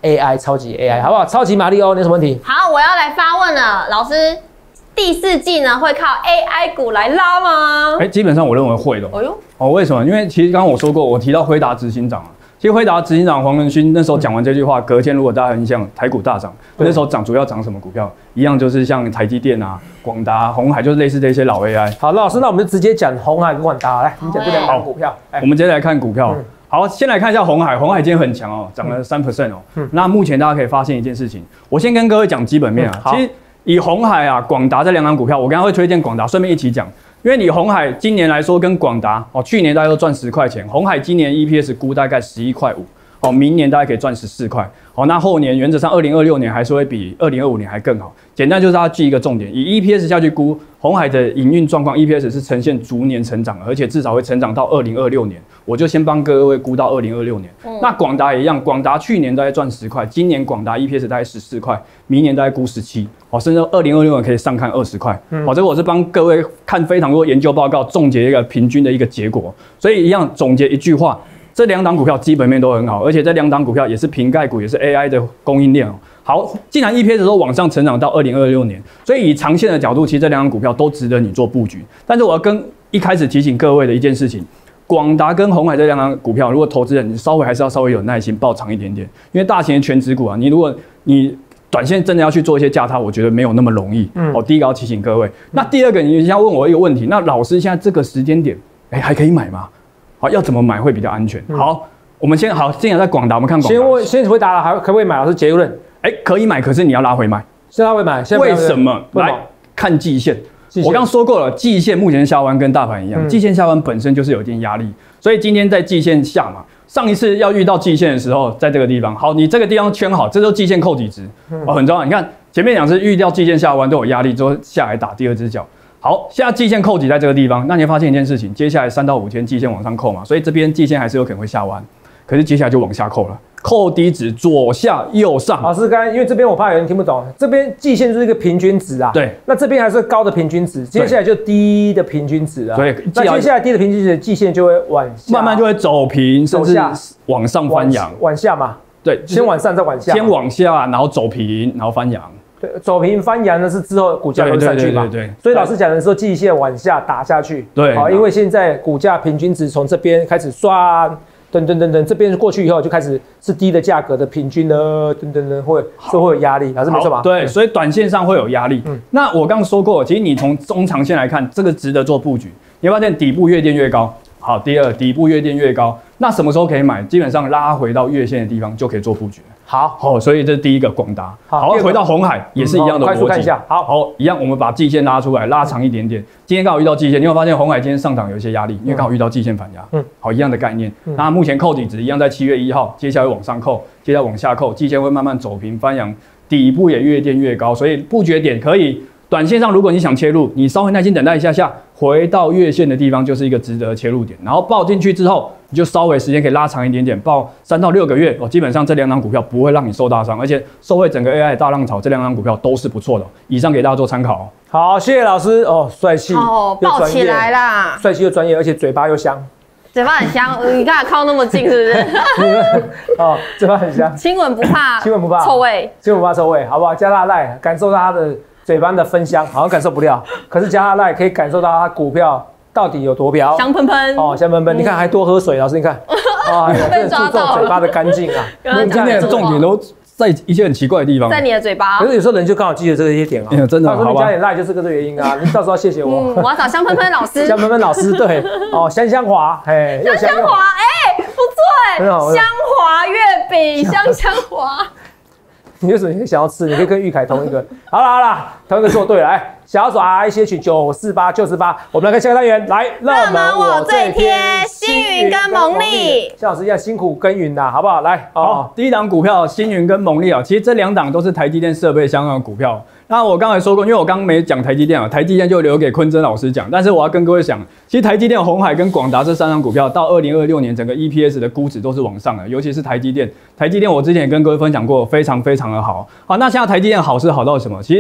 A I 超级 A I， 好不好？超级马里欧，你有什么问题？ 好，我要来发问了，老师。第四季呢会靠 A I 股来拉吗？ 哎、欸，基本上我认为会的。哎呦，哦，为什么？因为其实刚刚我说过，我提到辉达执行长啊，其实辉达执行长黄仁勋那时候讲完这句话，隔天如果大家很像台股大涨，那时候涨主要涨什么股票？一样就是像台积电啊、广达、鸿海，就是类似这些老 A I。 好，那老师，那我们就直接讲鸿海跟广达，来，你讲这两档股票。 我们接着来看股票。嗯、好，先来看一下鸿海，鸿海今天很强哦，涨了三 percent 哦。嗯、那目前大家可以发现一件事情，我先跟各位讲基本面啊，嗯、其实。以鸿海啊、广达这两档股票，我刚刚会推荐广达，顺便一起讲，因为你鸿海今年来说跟广达哦，去年大概都赚十块钱，鸿海今年 E P S 估大概十一块五，哦，明年大概可以赚十四块，哦，那后年原则上二零二六年还是会比二零二五年还更好。简单就是大家记一个重点，以 E P S 下去估，鸿海的营运状况 E P S 是呈现逐年成长的，而且至少会成长到二零二六年。我就先帮各位估到二零二六年。嗯、那广达也一样，广达去年大概赚十块，今年广达 E P S 大概十四块，明年大概估十七，哦，甚至二零二六年可以上看二十块。嗯、哦，这个我是帮各位看非常多研究报告，总结一个平均的一个结果。所以一样总结一句话，这两档股票基本面都很好，而且这两档股票也是瓶盖股，也是 A I 的供应链哦。好，既然 E P S 都往上成长到二零二六年，所以以长线的角度，其实这两档股票都值得你做布局。但是我要跟一开始提醒各位的一件事情，广达跟鸿海这两档股票，如果投资人你稍微还是要稍微有耐心，抱长一点点，因为大型的全指股啊，你如果你短线真的要去做一些价差，我觉得没有那么容易。嗯，哦，第一个要提醒各位。那第二个，你要问我一个问题，那老师现在这个时间点，哎、欸，还可以买吗？好，要怎么买会比较安全？嗯、好，我们先好，现在在广达，我们看广达。 先问，先回答了，还可不可以买？老师结论。 哎、欸，可以买，可是你要拉回买。 先拉回买， 为什么？来看季线。我刚刚说过了，季线目前下弯跟大盘一样，嗯、季线下弯本身就是有一定压力，所以今天在季线下嘛，上一次要遇到季线的时候，在这个地方，好，你这个地方圈好，这就是季线扣底值，嗯、哦，很重要。你看前面两次遇到季线下弯都有压力，之后下来打第二只脚。好，现在季线扣底在这个地方，那你会发现一件事情，接下来三到五天季线往上扣嘛，所以这边季线还是有可能会下弯，可是接下来就往下扣了。扣低值左下右上， 老师刚才因为这边我怕有人听不懂，这边季线就是一个平均值啊， 对， 那这边还是高的平均值，接下来就低的平均值啊， 对， 那接下来低的平均值的季线就会往下， 慢慢就会走平，甚至往上翻扬， 往下嘛， 对， 先往上再往下， 先往下，然后走平，然后翻扬。 对，走平翻扬呢是之后股价会上去嘛？ 对对对对。 所以老师讲的时候，季线往下打下去， 对， 好，因为现在股价平均值从这边开始刷。等等等等，这边过去以后就开始是低的价格的平均呢，等等等会就会有压力，老师没错吧？ 对，所以短线上会有压力。嗯，那我刚刚说过，其实你从中长线来看，这个值得做布局。你会发现底部越垫越高。好，第二，底部越垫越高，那什么时候可以买？基本上拉回到月线的地方就可以做布局。 好， 好，所以这是第一个广达。好，回到鸿海也是一样的逻辑。 快速看一下，好， 好，一样，我们把季线拉出来，拉长一点点。今天刚好遇到季线，你会发现鸿海今天上涨有一些压力，因为刚好遇到季线反压。嗯，好，一样的概念。那目前扣底值一样在七月一号，接下来往上扣，接下来往下扣，季线会慢慢走平翻扬，底部也越垫越高，所以布局点可以。短线上，如果你想切入，你稍微耐心等待一下下，回到月线的地方就是一个值得切入点。然后报进去之后，你就稍微时间可以拉长一点点，报三到六个月哦。基本上这两档股票不会让你受大伤，而且受惠整个 A I 大浪潮，这两档股票都是不错的。以上给大家做参考哦。 好，谢谢老师哦，帅气哦，抱起来啦， 帅气又专业，而且嘴巴又香。 嘴巴很香，你看靠那么近是不是？ 哦，嘴巴很香， 亲吻不怕， 亲吻不怕臭味， 亲吻不怕臭味，好不好？加大赖，感受到它的。嘴巴的芬香好像感受不了，可是加他赖可以感受到它股票到底有多飙， 香喷喷哦，香喷喷。嗯、你看还多喝水，老师你看，啊， 被抓到了， 嘴巴的干净啊。 今天的重点都在一些很奇怪的地方， 在你的嘴巴。 可是有时候人就刚好记得这些点啊， 欸、真的。 他说你加点赖就是这个原因啊，你到时候要谢谢我。 嗯、我要找香喷喷老师。 香喷喷老师对，哦，香香滑，哎， 香香滑，哎，不错哎，香滑月饼，香香滑。 你为什么你想要吃？你可以跟玉凯同一个。好了好了，同一个做对了。哎，小手 R I C H 九四八九四八，我们来看下个单元。来， 热门我最贴，星云跟蒙利。像老师一样辛苦耕耘的，好不好？来， 好，第一档股票星云跟蒙利啊，其实这两档都是台积电设备相关的股票。那我刚才说过，因为我刚刚没讲台积电啊，台积电就留给坤真老师讲。但是我要跟各位讲，其实台积电、鸿海跟广达这三档股票，到二零二六年整个 E P S 的估值都是往上的，尤其是台积电。台积电我之前也跟各位分享过，非常非常的好。好，那现在台积电好是好到什么？其实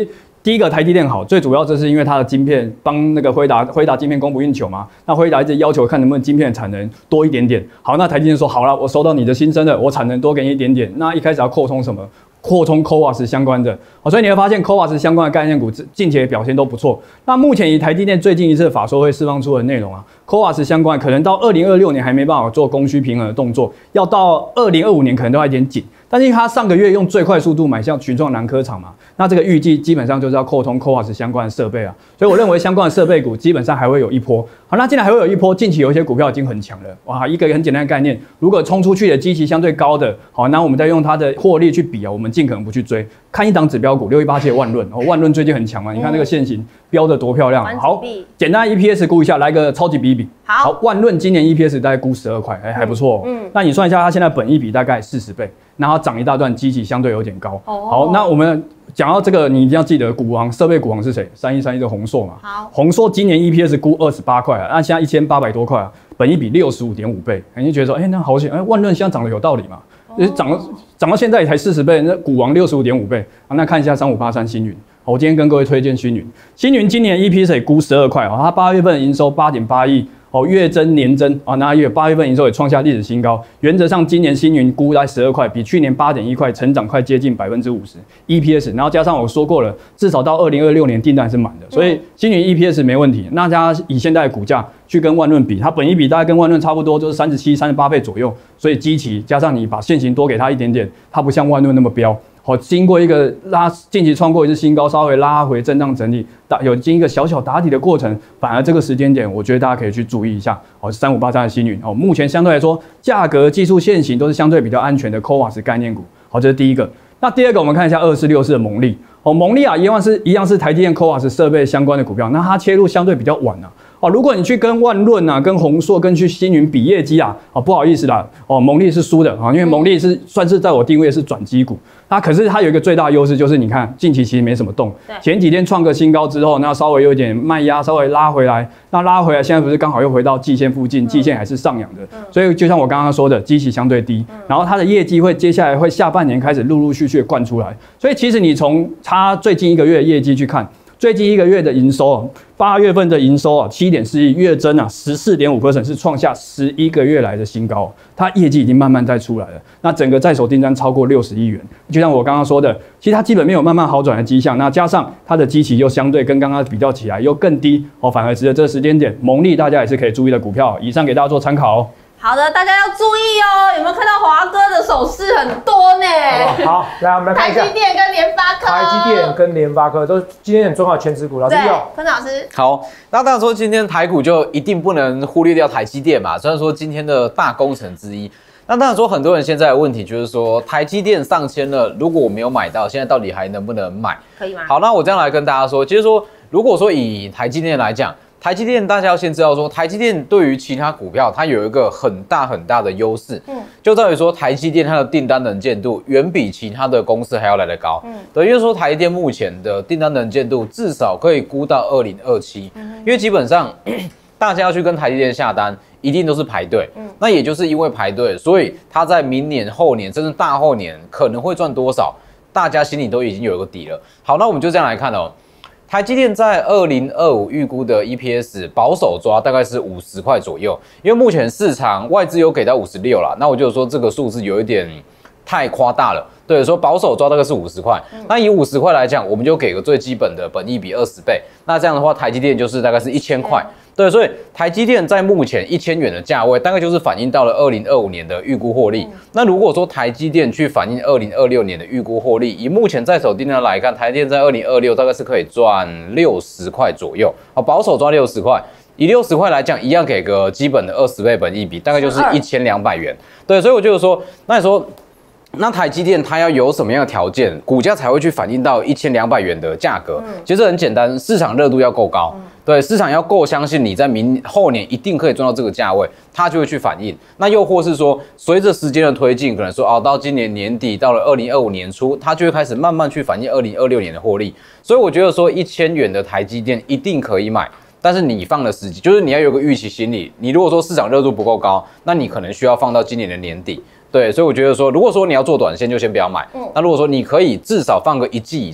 第一个台积电好，最主要这是因为它的晶片帮那个辉达辉达晶片供不应求嘛，那辉达一直要求看能不能晶片的产能多一点点。好，那台积电说好了，我收到你的心声了，我产能多给你一点点。那一开始要扩充什么？扩充 C O A S 相关的，哦，所以你会发现 C O A S 相关的概念股近期的表现都不错。那目前以台积电最近一次法说会释放出的内容啊 ，C O A S 相关可能到二零二六年还没办法做供需平衡的动作，要到二零二五年可能都还有点紧。但是因为它上个月用最快速度买下群创南科厂嘛，那这个预计基本上就是要扩充 C O A S 相关的设备啊，所以我认为相关的设备股基本上还会有一波。好，那既然还会有一波，近期有一些股票已经很强了，哇，一个很简单的概念，如果冲出去的基期相对高的，好，那我们再用它的获利去比啊，我们尽可能不去追，看一档指标股六一八七的万润，哦，万润最近很强嘛，你看那个线型标的多漂亮。好，简单 E P S 估一下，来个超级比一比。好，万润今年 E P S 大概估十二块，哎，还不错。嗯，那你算一下，它现在本益比大概四十倍，然后涨一大段，基期相对有点高。哦，好，那我们讲到这个，你一定要记得股王设备股王是谁？三一三一的宏硕嘛。好，宏硕今年 E P S 估二十八块啊，那现在一千八百多块啊，本益比六十五点五倍，你就觉得说，哎，那好险，哎，万润现在涨得有道理嘛？哦，涨了涨到现在也才四十倍，那股王六十五点五倍啊。那看一下三五八三星云。我今天跟各位推荐星云，星云今年 E P S 也估十二块哦，它八月份的营收八点八亿哦，月增年增啊，那月八月份营收也创下历史新高。原则上今年星云估在十二块，比去年八点一块成长快接近百分之五十 E P S， 然后加上我说过了，至少到二零二六年订单是满的，所以星云 E P S 没问题。那加以现在的股价去跟万润比，它本益比大概跟万润差不多，就是三十七、三十八倍左右，所以基期加上你把现行多给它一点点，它不像万润那么飙。好，经过一个拉，近期创过一次新高，稍微拉回震荡整理，打有经一个小小打底的过程，反而这个时间点，我觉得大家可以去注意一下。好，三五八三的星云，哦，目前相对来说，价格、技术、线型都是相对比较安全的 C O A S 概念股。好，这是第一个。那第二个，我们看一下二四六四的蒙利。哦，蒙利啊，一样是一样是台积电 C O A S 设备相关的股票，那它切入相对比较晚啊。哦，如果你去跟万润啊、跟宏硕、跟去星云比业绩啊，哦，不好意思啦，哦，蒙利是输的啊，因为蒙利是算是在我定位是转机股，它可是它有一个最大的优势就是你看近期其实没什么动，前几天创个新高之后，那稍微有一点卖压，稍微拉回来，那拉回来现在不是刚好又回到季线附近，季线还是上扬的，所以就像我刚刚说的，基期相对低，然后它的业绩会接下来会下半年开始陆陆续续灌出来，所以其实你从它最近一个月的业绩去看。最近一个月的营收，八月份的营收啊，七点四亿，月增啊十四点五 percent， 是创下十一个月来的新高。它业绩已经慢慢在出来了。那整个在手订单超过六十亿元，就像我刚刚说的，其实它基本面有慢慢好转的迹象。那加上它的基期又相对跟刚刚比较起来又更低哦，反而值得这个时间点，蒙利大家也是可以注意的股票。以上给大家做参考哦。 好的，大家要注意哦，有没有看到华哥的手势很多呢？ 好，来我们来看一下台积电跟联发科，台积电跟联发科都是今天很重要的全指股。老师有， 坤老师。 好，那当然说今天台股就一定不能忽略掉台积电嘛，虽然说今天的大功臣之一。那当然说很多人现在的问题就是说，台积电上千了，如果我没有买到，现在到底还能不能买？ 可以吗？ 好，那我这样来跟大家说，其实说如果说以台积电来讲。台积电，大家要先知道说，台积电对于其他股票，它有一个很大很大的优势，嗯，就在于说台积电它的订单能见度远比其他的公司还要来得高，嗯，等于说台积电目前的订单能见度至少可以估到二零二七，因为基本上大家要去跟台积电下单，一定都是排队，嗯，那也就是因为排队，所以它在明年、后年甚至大后年可能会赚多少，大家心里都已经有一个底了。好，那我们就这样来看哦。台积电在二零二五预估的 E P S 保守抓大概是五十块左右，因为目前市场外资有给到五十六啦，那我就说这个数字有一点太夸大了，对，说保守抓大概是五十块，那以五十块来讲，我们就给个最基本的本益比二十倍，那这样的话，台积电就是大概是一千块。对，所以台积电在目前一千元的价位，大概就是反映到了二零二五年的预估获利。嗯、那如果说台积电去反映二零二六年的预估获利，以目前在手订单来看，台积电在二零二六大概是可以赚六十块左右，好，保守赚六十块。以六十块来讲，一样给个基本的二十倍本益比，大概就是一千两百元。对，所以我就是说，那你说。那台积电它要有什么样的条件，股价才会去反映到一千两百元的价格？嗯、其实很简单，市场热度要够高，嗯、对，市场要够相信你在明后年一定可以赚到这个价位，它就会去反映。那又或是说，随着时间的推进，可能说哦，到今年年底，到了二零二五年初，它就会开始慢慢去反映二零二六年的获利。所以我觉得说，一千元的台积电一定可以买。但是你放的时机，就是你要有个预期心理。你如果说市场热度不够高，那你可能需要放到今年的年底。对，所以我觉得说，如果说你要做短线，就先不要买。嗯，那如果说你可以至少放个一季以上，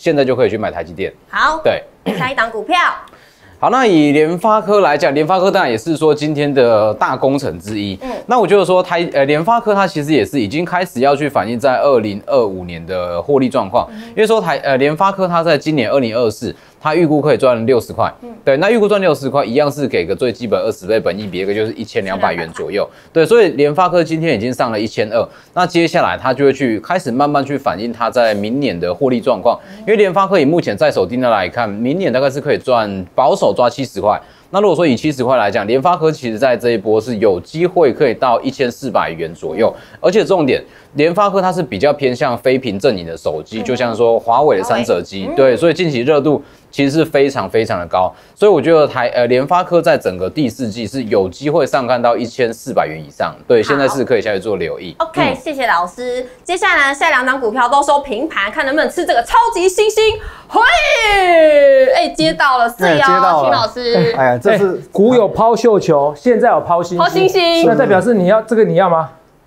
现在就可以去买台积电。 好， 对， 下一档股票。 好，那以联发科来讲，联发科当然也是说今天的大功臣之一。嗯，那我觉得说台呃联发科它其实也是已经开始要去反映在二零二五年的获利状况，因为说台呃联发科它在今年二零二四。它预估可以赚六十块，嗯，对，那预估赚六十块，一样是给个最基本二十倍本益比，一个就是一千两百元左右，对，所以联发科今天已经上了一千二，那接下来它就会去开始慢慢去反映它在明年的获利状况，因为联发科以目前在手订单来看，明年大概是可以赚保守抓七十块。那如果说以七十块来讲，联发科其实在这一波是有机会可以到一千四百元左右，而且重点，联发科它是比较偏向非屏阵营的手机，就像说华为的三折机，对，所以近期热度其实是非常非常的高，所以我觉得台呃联发科在整个第四季是有机会上看到一千四百元以上，对，现在是可以下去做留意。 OK，、嗯、谢谢老师。接下来下两档股票都收平盘，看能不能吃这个超级星星。嘿，哎，接到了四幺，秦老师。 哎呀，这是股有抛绣球，现在有抛星星， 抛星星， 那代表是你要这个你要吗？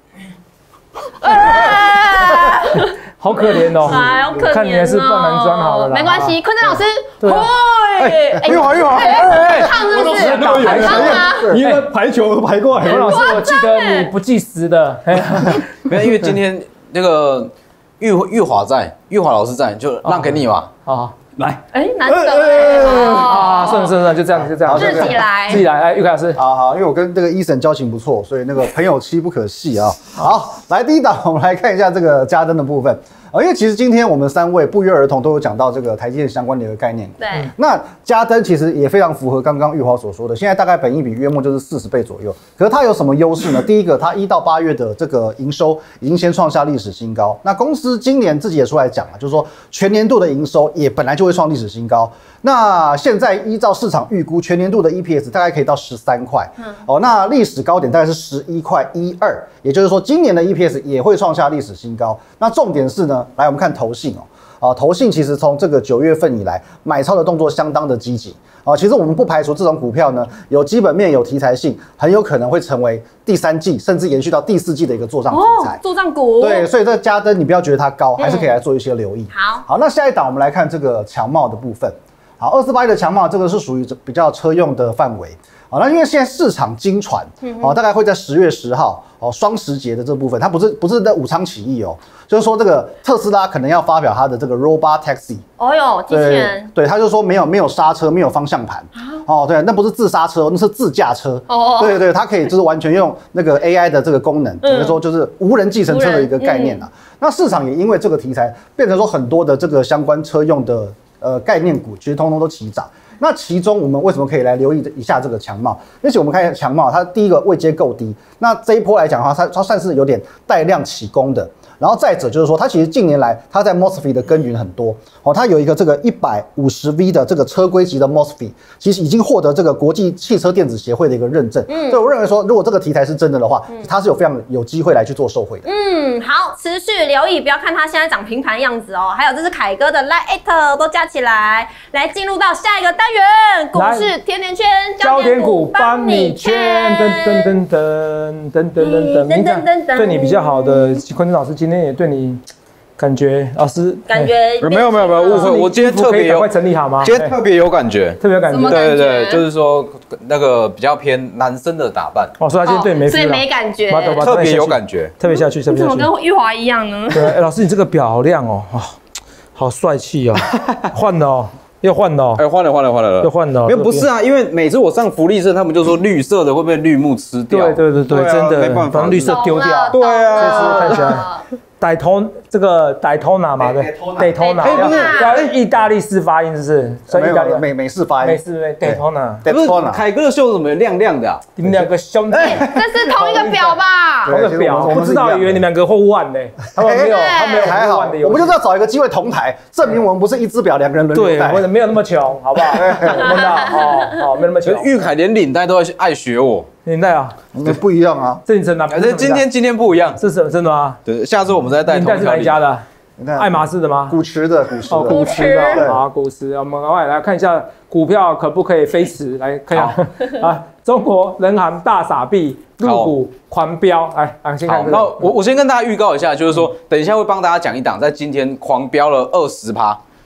好可怜哦， 哎，好可怜哦， 看你还是半男装好了啦。 没关系，坤正老师， 对，哎，玉华玉华， 烫是不是？ 打排球吗？ 你那排球排过来。 坤老师，我记得你不计时的， 没有，因为今天那个玉玉华在，玉华老师在，就让给你嘛。 啊， 来， 哎，难得啊，算了算了，就这样就这样， 自己来， 自己来。哎，玉凯老师， 好好，因为我跟这个医生交情不错，所以那个朋友妻不可戏啊。好，来第一档，我们来看一下这个嘉登的部分。呃，因为其实今天我们三位不约而同都有讲到这个台积电相关的一个概念。 对。 那嘉登其实也非常符合刚刚玉华所说的，现在大概本益比约莫就是四十倍左右。可是它有什么优势呢？第一个，它一到八月的这个营收已经先创下历史新高。那公司今年自己也出来讲了，就是说全年度的营收也本来就会创历史新高。那现在依照市场预估，全年度的 E P S 大概可以到十三块。嗯。哦，那历史高点大概是十一块一二，也就是说今年的 E P S 也会创下历史新高。那重点是呢，来我们看投信哦，啊，投信其实从这个九月份以来买超的动作相当的积极啊。其实我们不排除这种股票呢有基本面、有题材性，很有可能会成为第三季甚至延续到第四季的一个作账题材。 哦，作账股。 对，所以这个嘉登你不要觉得它高，还是可以来做一些留意。 嗯、好， 好，那下一档我们来看这个强茂的部分。好，二四八一的强茂这个是属于比较车用的范围。好，那因为现在市场惊传，哦，大概会在十月十号，哦，双十节的这部分，它不是不是在武昌起义哦，就是说这个特斯拉可能要发表它的这个 Robot Taxi。 哦哟，机器人。 对，他就说没有没有刹车，没有方向盘。哦，对，那不是自刹车，那是自驾车。哦，对对，它可以就是完全用那个 A I 的这个功能，比如说就是无人计程车的一个概念啊。那市场也因为这个题材，变成说很多的这个相关车用的呃概念股，其实通通都齐涨。那其中我们为什么可以来留意一下这个强茂？而且我们看一下强茂，它第一个位阶够低，那这一波来讲的话，它它算是有点带量起攻的。然后再者就是说，它其实近年来它在 M O S F E T 的耕耘很多哦，它有一个这个一百五十 V 的这个车规级的 M O S F E T， 其实已经获得这个国际汽车电子协会的一个认证。嗯，所以我认为说，如果这个题材是真的的话，嗯、它是有非常有机会来去做受惠的。 嗯，好，持续留意，不要看它现在涨平盘样子哦。还有这是凯哥的 Lite 都加起来，来进入到下一个单元，股市甜甜圈， 焦点股帮你圈，噔噔噔噔噔噔噔噔噔噔噔，对你比较好的坤正老师今天也对你感觉老师感觉没有没有没有误会，我今天特别有快整理好吗？ 今天特别有感觉， 特别有感觉， 对对对，就是说那个比较偏男生的打扮。 哦，所以他今天对没， 所以没感觉， 特别有感觉， 特别下去，特别下去。 怎么跟玉华一样呢？ 对，老师你这个表好亮哦，好帅气哦，换了哦。又换了、喔， 哎、欸，换了，换了，换了， 又换了、喔。 没有，不是啊，因为每次我上福利社，他们就说绿色的会被绿幕吃掉。 对对对对，对啊、真的， 没办法， 把绿色丢掉。 对啊， 这次看起来。戴托这个戴托纳嘛，对，戴托纳，不是要意大利式发音，是不是？ 所以意大利美美式发音， 美式戴托纳， 不是凯哥的袖子怎么亮亮的？ 你们两个兄弟， 这是同一个表吧？ 同一个表，我不知道，以为你们两个互换呢。他们没有，他没有还好，我们就是要找一个机会同台，证明我们不是一只表两个人轮流戴。 对，没有那么穷，好不好？真的，哦哦，没有那么穷。 玉凯连领带都要爱学我。 领带啊， 那不一样啊， 这你真的， 反正今天今天不一样， 是什么真的吗？ 对，下次我们再带。 领带是哪一家的？爱马仕的吗？ 古驰的，古驰的， 古驰的，好，古驰。我们赶快来看一下股票可不可以飞驰，来看一下啊，中国人行大撒币入股狂飙，来，来先看这个。 那我我先跟大家预告一下，就是说，等一下会帮大家讲一档，在今天狂飙了二十趴。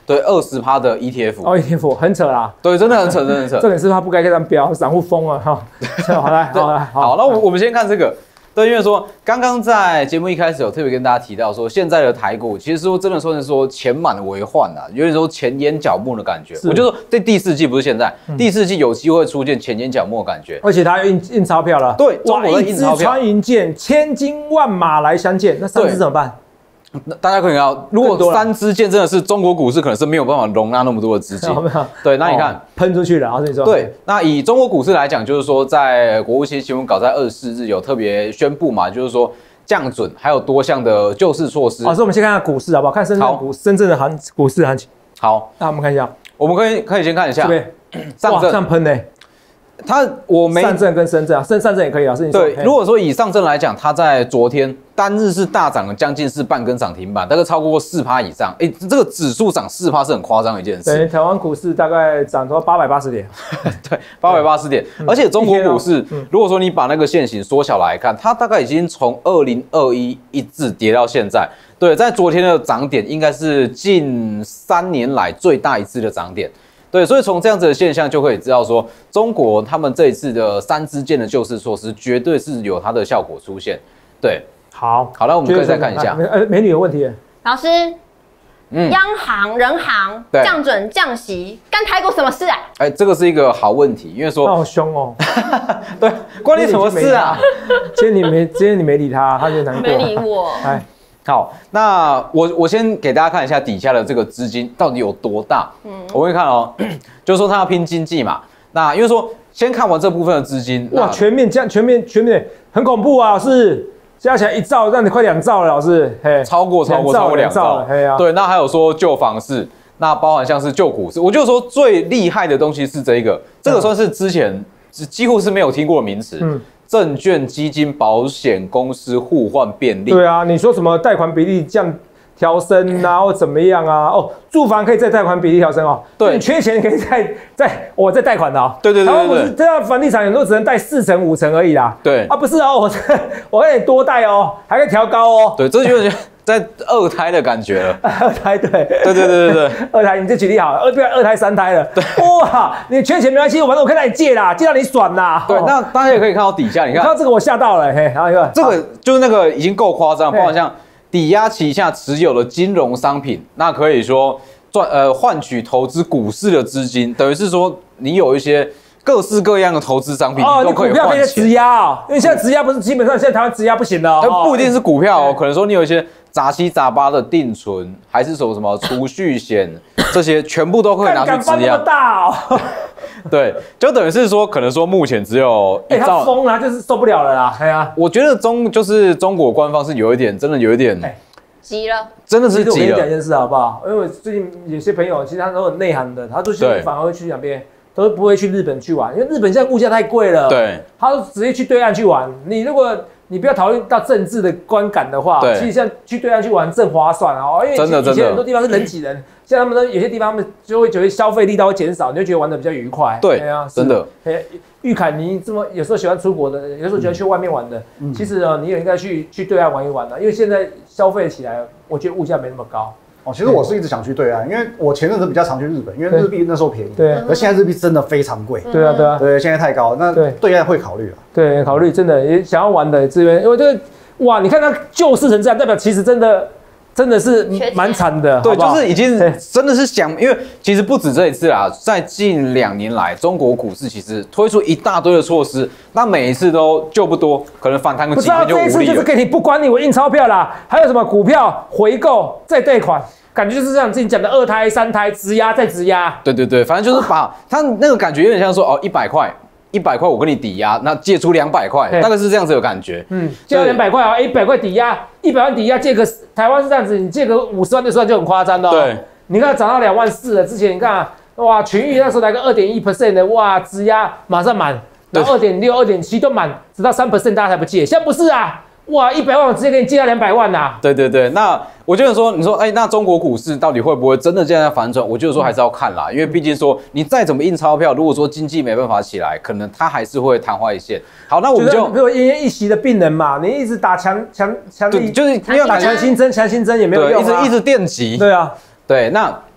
对，二十趴的 E T F。 哦 ，E T F 很扯啦。 对，真的很扯，真的很扯。 重点是他不该这样标，散户疯了哈。好来，好来， 好，那我我们先看这个。对，因为说刚刚在节目一开始有特别跟大家提到说，现在的台股其实说真的说是说钱满为患啊，有点说钱淹脚目的感觉。我就说这第四季不是现在，嗯、第四季有机会出现钱淹脚目的感觉， 而且它印印钞票了。 对，中国的印钞票， 穿云箭，千金万马来相见，那三只怎么办？ 那大家可能要，如果三支箭真的是中国股市，可能是没有办法容纳那么多的资金。对，那你看喷、哦、出去了，然后你说对。那以中国股市来讲，就是说在国务卿新闻稿在二十四日有特别宣布嘛，就是说降准还有多项的救市措施。 老师，我们先看看股市好不好？看深圳股，深圳的行股市行情。 好， 那我们看一下， 我们可以可以先看一下， 对上证上喷呢。 它我没上证跟深圳啊，深上证也可以啊，是你说对。如果说以上证来讲，它在昨天单日是大涨了将近是半根涨停板，大概超过四趴以上。哎，这个指数涨四趴是很夸张的一件事。 对，台湾股市大概涨到八百八十点， 对，八百八十点。而且中国股市，如果说你把那个线型缩小来看，它大概已经从二零二一一直跌到现在。对，在昨天的涨点应该是近三年来最大一次的涨点。对，所以从这样子的现象就可以知道说，中国他们这一次的三支箭的救市措施，绝对是有它的效果出现。对， 好， 好了，我们可以再看一下。 呃，美女有问题。 老师，嗯，央行、人行降准降息，干台股什么事啊？ 哎、欸，这个是一个好问题，因为说好凶哦。 对，关你什么事啊？ 今天你没，今天你没理他，他就难过。 没理我。 哎。 好，那我我先给大家看一下底下的这个资金到底有多大。嗯，我会看哦，就是说他要拼经济嘛。那因为说先看完这部分的资金， 哇，全面加全面全面很恐怖啊！是加起来一兆，让你快两兆了，老师。嘿， 超过超过超过两兆了。嘿啊，对，那还有说救房市，那包含像是救股市，我就说最厉害的东西是这一个，这个算是之前几乎是没有听过的名词。嗯。证券、基金、保险公司互换便利。 对啊，你说什么贷款比例降调升啊，或怎么样啊？哦，住房可以再贷款比例调升哦。对，你缺钱可以再再我再贷款的哦。 对对对对对。 台湾不是这样，房地产很多只能贷四成五成而已啦。 对啊，不是哦，我我可以多贷哦，还可以调高哦。 对，这就是在二胎的感觉了。 二胎对。 对对对对对。 二胎，你这举例好了，二不要二胎三胎了。对。哇，你缺钱没关系，反正我可以让你借啦，借到你爽啦。 对，那大家也可以看到底下，你看， 看到这个我吓到了，嘿，然后一个这个就是那个已经够夸张，包括像抵押旗下持有的金融商品，那可以说赚呃换取投资股市的资金，等于是说你有一些各式各样的投资商品， 哦， 你都可以换钱。 股票可以质押哦，因为现在质押不是基本上现在台湾质押不行的哦， 不一定是股票哦，可能说你有一些杂七杂八的定存，还是什么什么储蓄险，这些全部都可以拿去质押。 那么大哦。 对，就等于是说，可能说目前只有哎、欸，他疯了，就是受不了了啦。哎呀、啊， 我觉得中就是中国官方是有一点，真的有一点急了， 真的是急了。 我跟你讲一件事好不好？因为我最近有些朋友其实他都很内行的，他都反而会去哪边，都不会去日本去玩，因为日本现在物价太贵了。 对， 他都直接去对岸去玩。你如果你不要讨论到政治的观感的话，其实像去对岸去玩正划算哦，因为以前很多地方是人挤人，现在他们都有些地方他们就会觉得消费力道会减少，你就觉得玩的比较愉快。 对啊，真的。 玉凯，你这么有时候喜欢出国的，有时候喜欢去外面玩的，嗯、其实呢，你也应该去去对岸玩一玩的，因为现在消费起来，我觉得物价没那么高。 哦，其实我是一直想去对岸，因为我前阵子比较常去日本，因为日币那时候便宜。 对。 而现在日币真的非常贵。 对啊，对啊。 对，现在太高，那对岸会考虑啊。 对，考虑真的也想要玩的这边，因为这个哇，你看它救市成这样，代表其实真的。真的是蛮惨的， 对，就是已经真的是想，因为其实不止这一次啦，在近两年来，中国股市其实推出一大堆的措施，那每一次都救不多，可能反弹个几天就无力了。 这一次就是给你不管你，我印钞票啦，还有什么股票回购再贷款，感觉就是像自己讲的二胎、三胎质押再质押。 对对对，反正就是把他那个感觉有点像说哦，一百块。一百块我跟你抵押，那借出两百块，大概是这样子的感觉。 嗯，借两百块啊，一百块抵押，一百万抵押借个台湾是这样子，你借个五十万六十万就很夸张的哦。 对， 你看涨到两万四了，之前你看、啊、哇，群益那时候来个二点一 percent 的，哇，质押马上满，然后二点六、二点七都满，直到三 percent 大家才不借，现在不是啊。哇，一百万我直接给你借到两百万呐、啊！ 对对对，那我觉得说，你说，哎、欸，那中国股市到底会不会真的这样反转？我觉得说还是要看啦，因为毕竟说你再怎么印钞票，如果说经济没办法起来，可能它还是会昙花一现。好，那我们就比如奄奄一息的病人嘛，你一直打强强强力， 就是打强心针，强心针也没有用、啊， 一直一直电击。 对啊， 对，那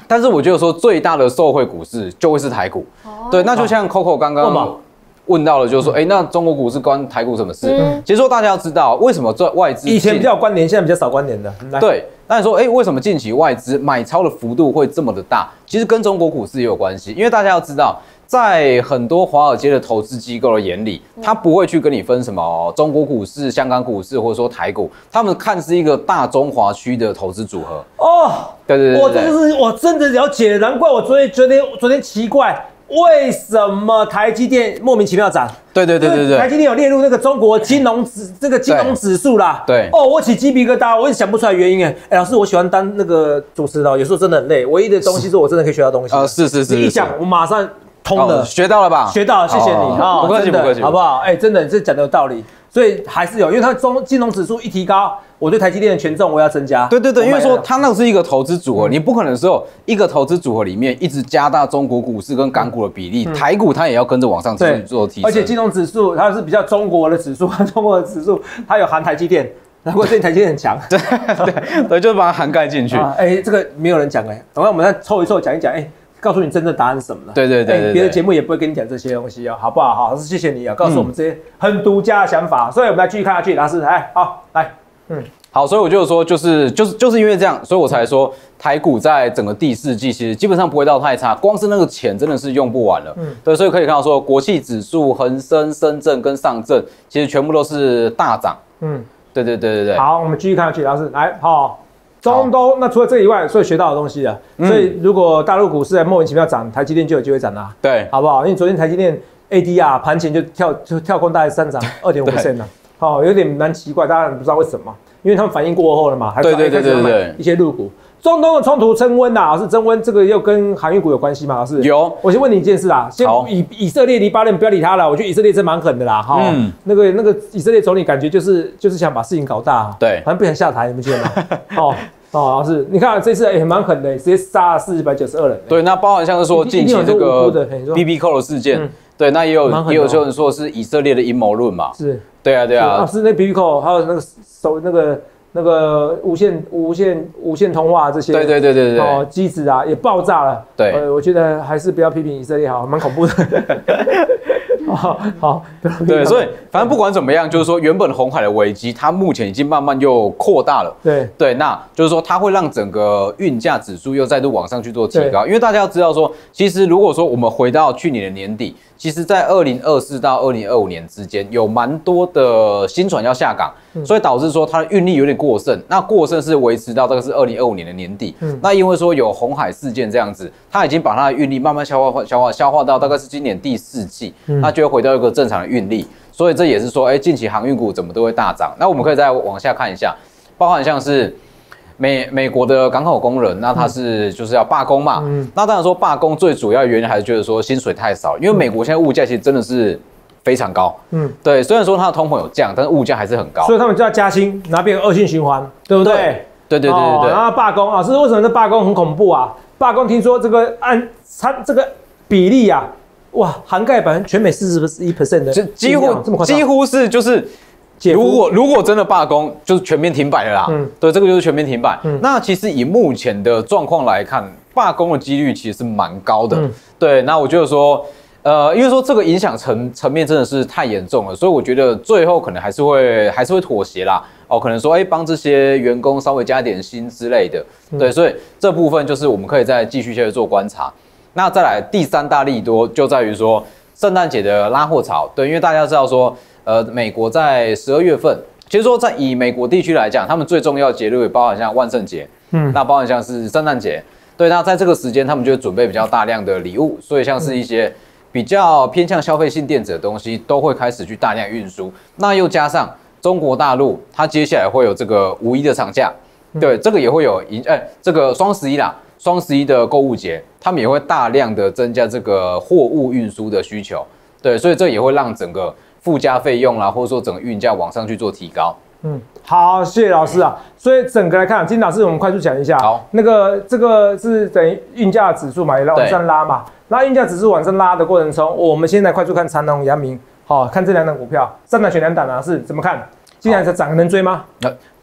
但是我觉得说最大的受惠股市就会是台股。哦、对，那就像 Coco 刚刚问到了，就是说，哎、嗯欸，那中国股市关台股什么事？嗯、其实说大家要知道，为什么这外资以前比较关联，现在比较少关联的。 对，那你说，哎、欸，为什么近期外资买超的幅度会这么的大？其实跟中国股市也有关系，因为大家要知道。在很多华尔街的投资机构的眼里，他不会去跟你分什么中国股市、香港股市或者说台股，他们看是一个大中华区的投资组合。哦，对对 对, 對， 我真的是我真的了解了，难怪我昨天昨天昨天奇怪为什么台积电莫名其妙涨。 对对对对对， 台积电有列入那个中国金融指这个金融指数啦。 对， 哦，我起鸡皮疙瘩，我也想不出来原因哎。哎，老师，我喜欢当那个主持人，有时候真的很累，唯一的东西是我真的可以学到东西。 啊，是是是， 你一讲我马上。通的、 哦、学到了吧？ 学到了，谢谢你啊！ 不客气，不客气， 好不好？哎、欸，真的，这讲的有道理，所以还是有，因为它中金融指数一提高，我对台积电的权重我要增加。 对对对，因为说它那是一个投资组合，嗯、你不可能只有一个投资组合里面一直加大中国股市跟港股的比例，嗯、台股它也要跟着往上去做提升。 而且金融指数它是比较中国的指数，中国的指数它有含台积电。难怪最近台积电很强， 对对对，就把它涵盖进去。 哎、欸，这个没有人讲哎、欸，等下我们再抽一抽讲一讲，哎、欸。告诉你真正答案是什么了？ 对对对对， 别的节目也不会跟你讲这些东西哦，好不好？好，谢谢你啊，告诉我们这些很独家的想法，嗯、所以我们来继续看下去。老师，来，好，来，嗯， 好，所以我就说，就是就是就是因为这样，所以我才说台股在整个第四季其实基本上不会到太差，光是那个钱真的是用不完了。嗯，对，所以可以看到说，国际指数、恒生、深圳跟上证其实全部都是大涨。嗯，对对对对对。 好，我们继续看下去，老师，来，好。中东那除了这个以外，所以学到的东西了。嗯、所以如果大陆股市莫名其妙涨，台积电就有机会涨啦。 对， 好不好？因为昨天台积电 A D R 盘前就跳就跳空，大概上涨二点五 percent 了。好、哦，有点蛮奇怪，大家不知道为什么，因为他们反应过后了嘛，还对对对对对， 一些入股。中东的冲突升温呐，老师升温，这个又跟航运股有关系吗？老师有。 我先问你一件事啊，先以以色列黎巴嫩不要理他了，我觉得以色列真蛮狠的啦，哈、嗯，那个那个以色列总理感觉就是就是想把事情搞大， 对， 好像不想下台，你们觉得吗？哦。哦，老师，你看这次也蛮狠的，直接杀了四百九十二人。 对，那包含像是说近期这个 B B 扣的事件，嗯、对，那也有也有有人说是以色列的阴谋论嘛。 是， 对啊，对啊。 老师，那 B B 扣还有那个手那个那个无线无线无线通话这些， 对对对对对， 哦，机子啊也爆炸了。 对， 呃，我觉得还是不要批评以色列好，蛮恐怖的。好，好， 对，所以反正不管怎么样，就是说原本红海的危机，它目前已经慢慢又扩大了。 对对，那就是说它会让整个运价指数又再度往上去做提高，因为大家要知道说，其实如果说我们回到去年的年底，其实在二零二四到二零二五年之间，有蛮多的新船要下港，嗯、所以导致说它的运力有点过剩。那过剩是维持到这个是二零二五年的年底。嗯、那因为说有红海事件这样子，它已经把它的运力慢慢消化、消化、消化到大概是今年第四季，嗯、那就会回到一个正常的运力。所以这也是说，哎、欸，近期航运股怎么都会大涨。那我们可以再往下看一下，包含像是。美美国的港口工人，那他是就是要罢工嘛？嗯、那当然说罢工最主要的原因还是觉得说薪水太少，因为美国现在物价其实真的是非常高。嗯，对，虽然说它的通膨有降，但是物价还是很高， 所以他们就要加薪，然后变成恶性循环，对不对？ 对对对对对对。 然后罢工啊，是为什么这罢工很恐怖啊？罢工听说这个按它这个比例啊，哇，涵盖百分全美四十一 percent 的， 几乎几乎是就是。如果如果真的罢工，就是全面停摆了啦。嗯，对，这个就是全面停摆。嗯，那其实以目前的状况来看，罢工的几率其实是蛮高的。嗯，对，那我觉得说，呃，因为说这个影响层层面真的是太严重了，所以我觉得最后可能还是会还是会妥协啦。哦，可能说，哎，帮这些员工稍微加点薪之类的。嗯、对，所以这部分就是我们可以再继续下去做观察。那再来第三大利多就在于说圣诞节的拉货潮。对，因为大家知道说。呃，美国在十二月份，其实说在以美国地区来讲，他们最重要的节日也包含像万圣节，嗯，那包含像是圣诞节，对，那在这个时间，他们就会准备比较大量的礼物，所以像是一些比较偏向消费性电子的东西，都会开始去大量运输。那又加上中国大陆，它接下来会有这个五一的长假，对，这个也会有影，哎、欸，这个双十一啦，双十一的购物节，他们也会大量的增加这个货物运输的需求，对，所以这也会让整个。附加费用啦，或者说整个运价往上去做提高。 嗯，好，谢谢老师啊。所以整个来看，金老师，我们快速讲一下。 好， 那个这个是等于运价指数嘛，也往上拉嘛。那运价指数往上拉的过程中，我们现在快速看长荣、阳明，好、哦，看这两档股票，上档选两档啊，是怎么看？今年是涨能追吗？ 呃，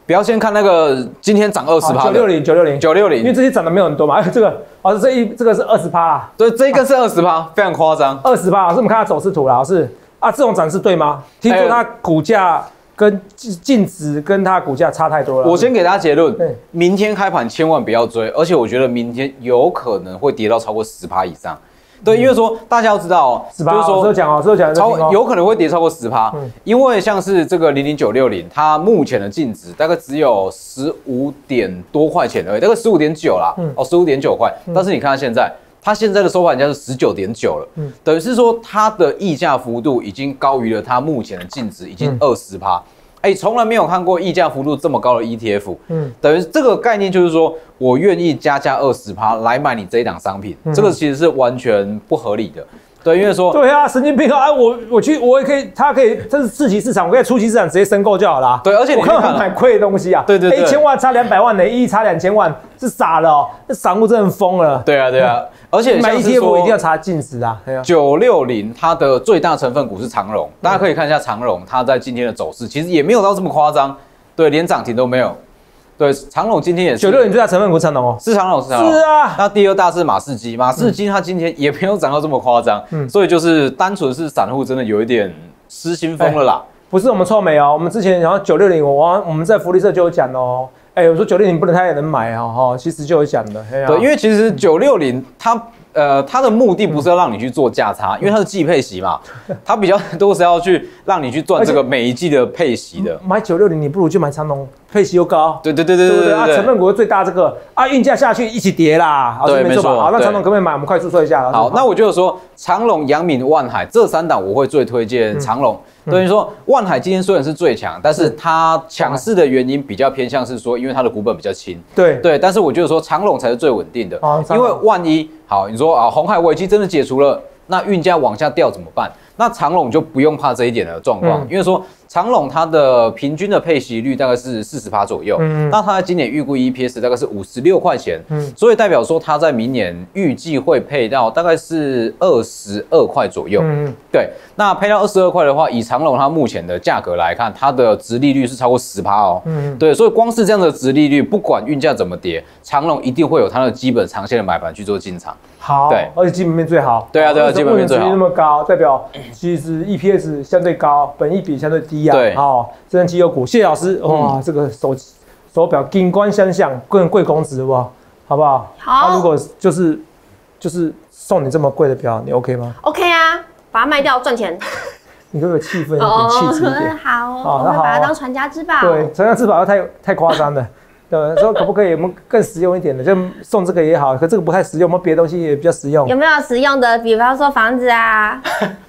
不要先看那个今天涨二十趴， 九六零九六零九六零， 因为这些涨的没有很多嘛。哎，这个哦，这一这个是二十趴啦， 对，这一根是二十趴，非常夸张。 二十趴，老师我们看它走势图啦，老师啊，这种展示对吗？听说它股价跟净值跟它股价差太多了。 我先给大家结论，明天开盘千万不要追，而且我觉得明天有可能会跌到超过十趴以上。对，因为说大家要知道哦， 就是说，我讲哦，我讲超有可能会跌超过十趴，因为像是这个零零九六零，它目前的净值大概只有十五点多块钱而已，大概十五点九啦，哦，十五点九块。但是你看它现在，它现在的收盘价是十九点九了，等于是说它的溢价幅度已经高于了它目前的净值，已经二十趴。哎，从来没有看过溢价幅度这么高的 E T F， 嗯，等于这个概念就是说我愿意加价二十趴来买你这一档商品，嗯、这个其实是完全不合理的，对，因为说对啊，神经病啊！哎，我我去，我也可以，它可以，这是次级市场，我可以初级市场直接申购就好啦。 对，而且你看买贵的东西啊， 对对对， 一千万差两百万呢，一亿差两千万，是傻了哦，这散户真的疯了。 对啊对啊，而且买 E T F 一定要查净值啊。 九六零它的最大成分股是长荣，大家可以看一下长荣，它在今天的走势其实也没有到这么夸张，对，连涨停都没有。对，长荣今天也是九六零最大成分股长荣哦， 是长荣是长荣。 是啊， 那第二大是马士基，马士基它今天也没有涨到这么夸张，嗯，所以就是单纯是散户真的有一点失心疯了啦。 不是我们臭美哦，我们之前然后九六零，我我们在福利社就有讲哦。哎、欸，我说九六零不能太能买哦，哈，其实就有讲的。 对，因为其实九六零它呃它的目的不是要让你去做价差，因为它是季配息嘛，它比较多是要去让你去赚这个每一季的配息的。 买九六零，你不如就买长荣，配息又高。 对对对对对对对啊，成分股最大这个啊，运价下去一起跌啦。 对，没错。 好，那长荣可不可以买？我们快速说一下。 好，那我就说长荣、阳明、万海这三档，我会最推荐长荣。等于说，万海今天虽然是最强，但是它强势的原因比较偏向是说，因为它的股本比较轻。 对对，但是我觉得说长荣才是最稳定的，因为万一好，你说啊，鸿海危机真的解除了，那运价往下掉怎么办？那长荣就不用怕这一点的状况，因为说长荣它的平均的配息率大概是四十趴左右，嗯，那它在今年预估 E P S 大概是五十六块钱，嗯，所以代表说它在明年预计会配到大概是二十二块左右，嗯，对，那配到二十二块的话，以长荣它目前的价格来看，它的殖利率是超过十趴哦，嗯，对，所以光是这样的殖利率，不管运价怎么跌，长荣一定会有它的基本长线的买盘去做进场。 好，对，而且基本面最好。 对啊，对啊，基本面最好。 那么高，代表其实 E P S 相对高，本益比相对低啊。 对， 好，这张绩优股，谢老师，哇，这个手手表金光相向，更贵公子，好不好？好不好？ 好。 如果就是就是送你这么贵的表，你 OK 吗 ？OK 啊，把它卖掉赚钱。 你会有气氛，有点气质一点。 好，我会把它当传家之宝。 对，传家之宝太太夸张了。对，说可不可以我们更实用一点的，就送这个也好，可这个不太实用，我们别的东西也比较实用。 有没有实用的？比方说房子啊，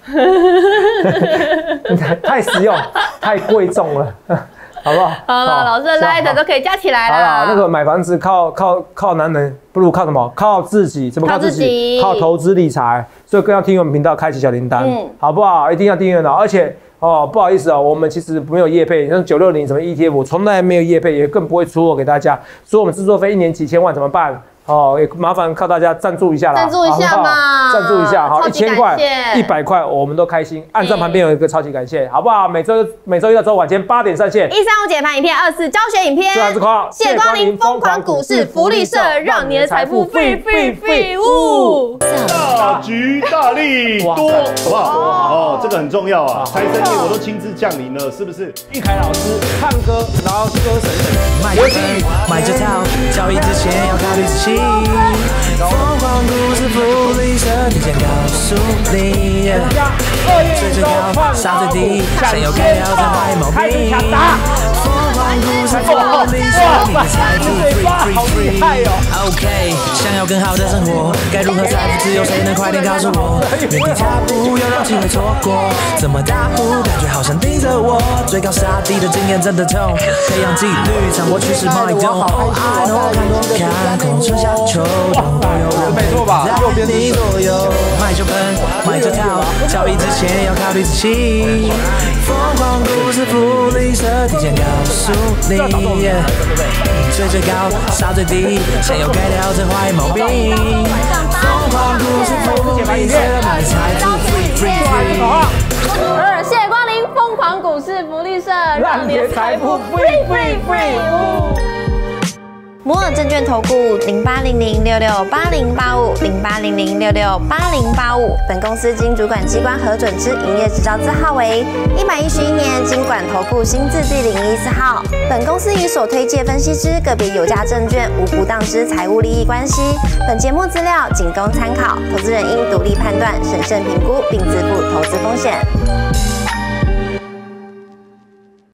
太实用，太贵重了，好不好？ 好了，老师的 Light 都可以加起来了。 好了，那个买房子靠靠靠男人，不如靠什么？靠自己，怎么靠自己？靠投资理财，所以更要订阅我们频道，开启小铃铛，嗯，好不好？一定要订阅的，而且。哦，不好意思哦，我们其实没有业配，像九六零什么 E T F， 我从来没有业配，也更不会出货给大家。所以我们制作费一年几千万怎么办？哦，也麻烦靠大家赞助一下啦， 赞助一下嘛， 赞助一下，好，一千块、一百块，我们都开心。按赞旁边有一个超级感谢，好不好？每周每周一到周五晚间八点上线。 一三五解盘影片，二四教学影片。 最后是夸， 谢光临疯狂股市福利社，让你的财富飞飞飞呜！ 大吉大利多，好不好？哦，这个很重要啊！财神爷我都亲自降临了，是不是？ 玉凯老师唱歌，然后歌神神， 买这买这套，交易之前要考虑仔细。疯狂股市福利社提前告诉你，最最高杀最低，谁又改掉这坏毛病？疯狂股市福利社，你的财富 free free free。OK， 想要更好的生活，该如何财富自由？谁能快点告诉我？原地踏步，又让机会错过，怎么打呼？感觉好像盯着我，最高杀低的经验真的痛，培养纪律，掌握趋势脉动。I know， 看空春夏秋冬。 没错吧？右边你左右，买就奔，买就跳，交易之前要考虑仔细。疯狂股市福利社提前告诉你，最最高杀最低，想要改掉这坏毛病。疯狂股市福利社，买财富 free free free。 二，谢谢光临疯狂股市福利社。 让你的财富 free free free。 摩尔证券投顾零八零零六六八零八五零八零零六六八零八五，本公司经主管机关核准之营业执照字号为一百一十一年金管投顾新字第零一四号。本公司与所推介分析之个别有价证券无不当之财务利益关系。本节目资料仅供参考，投资人应独立判断、审慎评估并自负投资风险。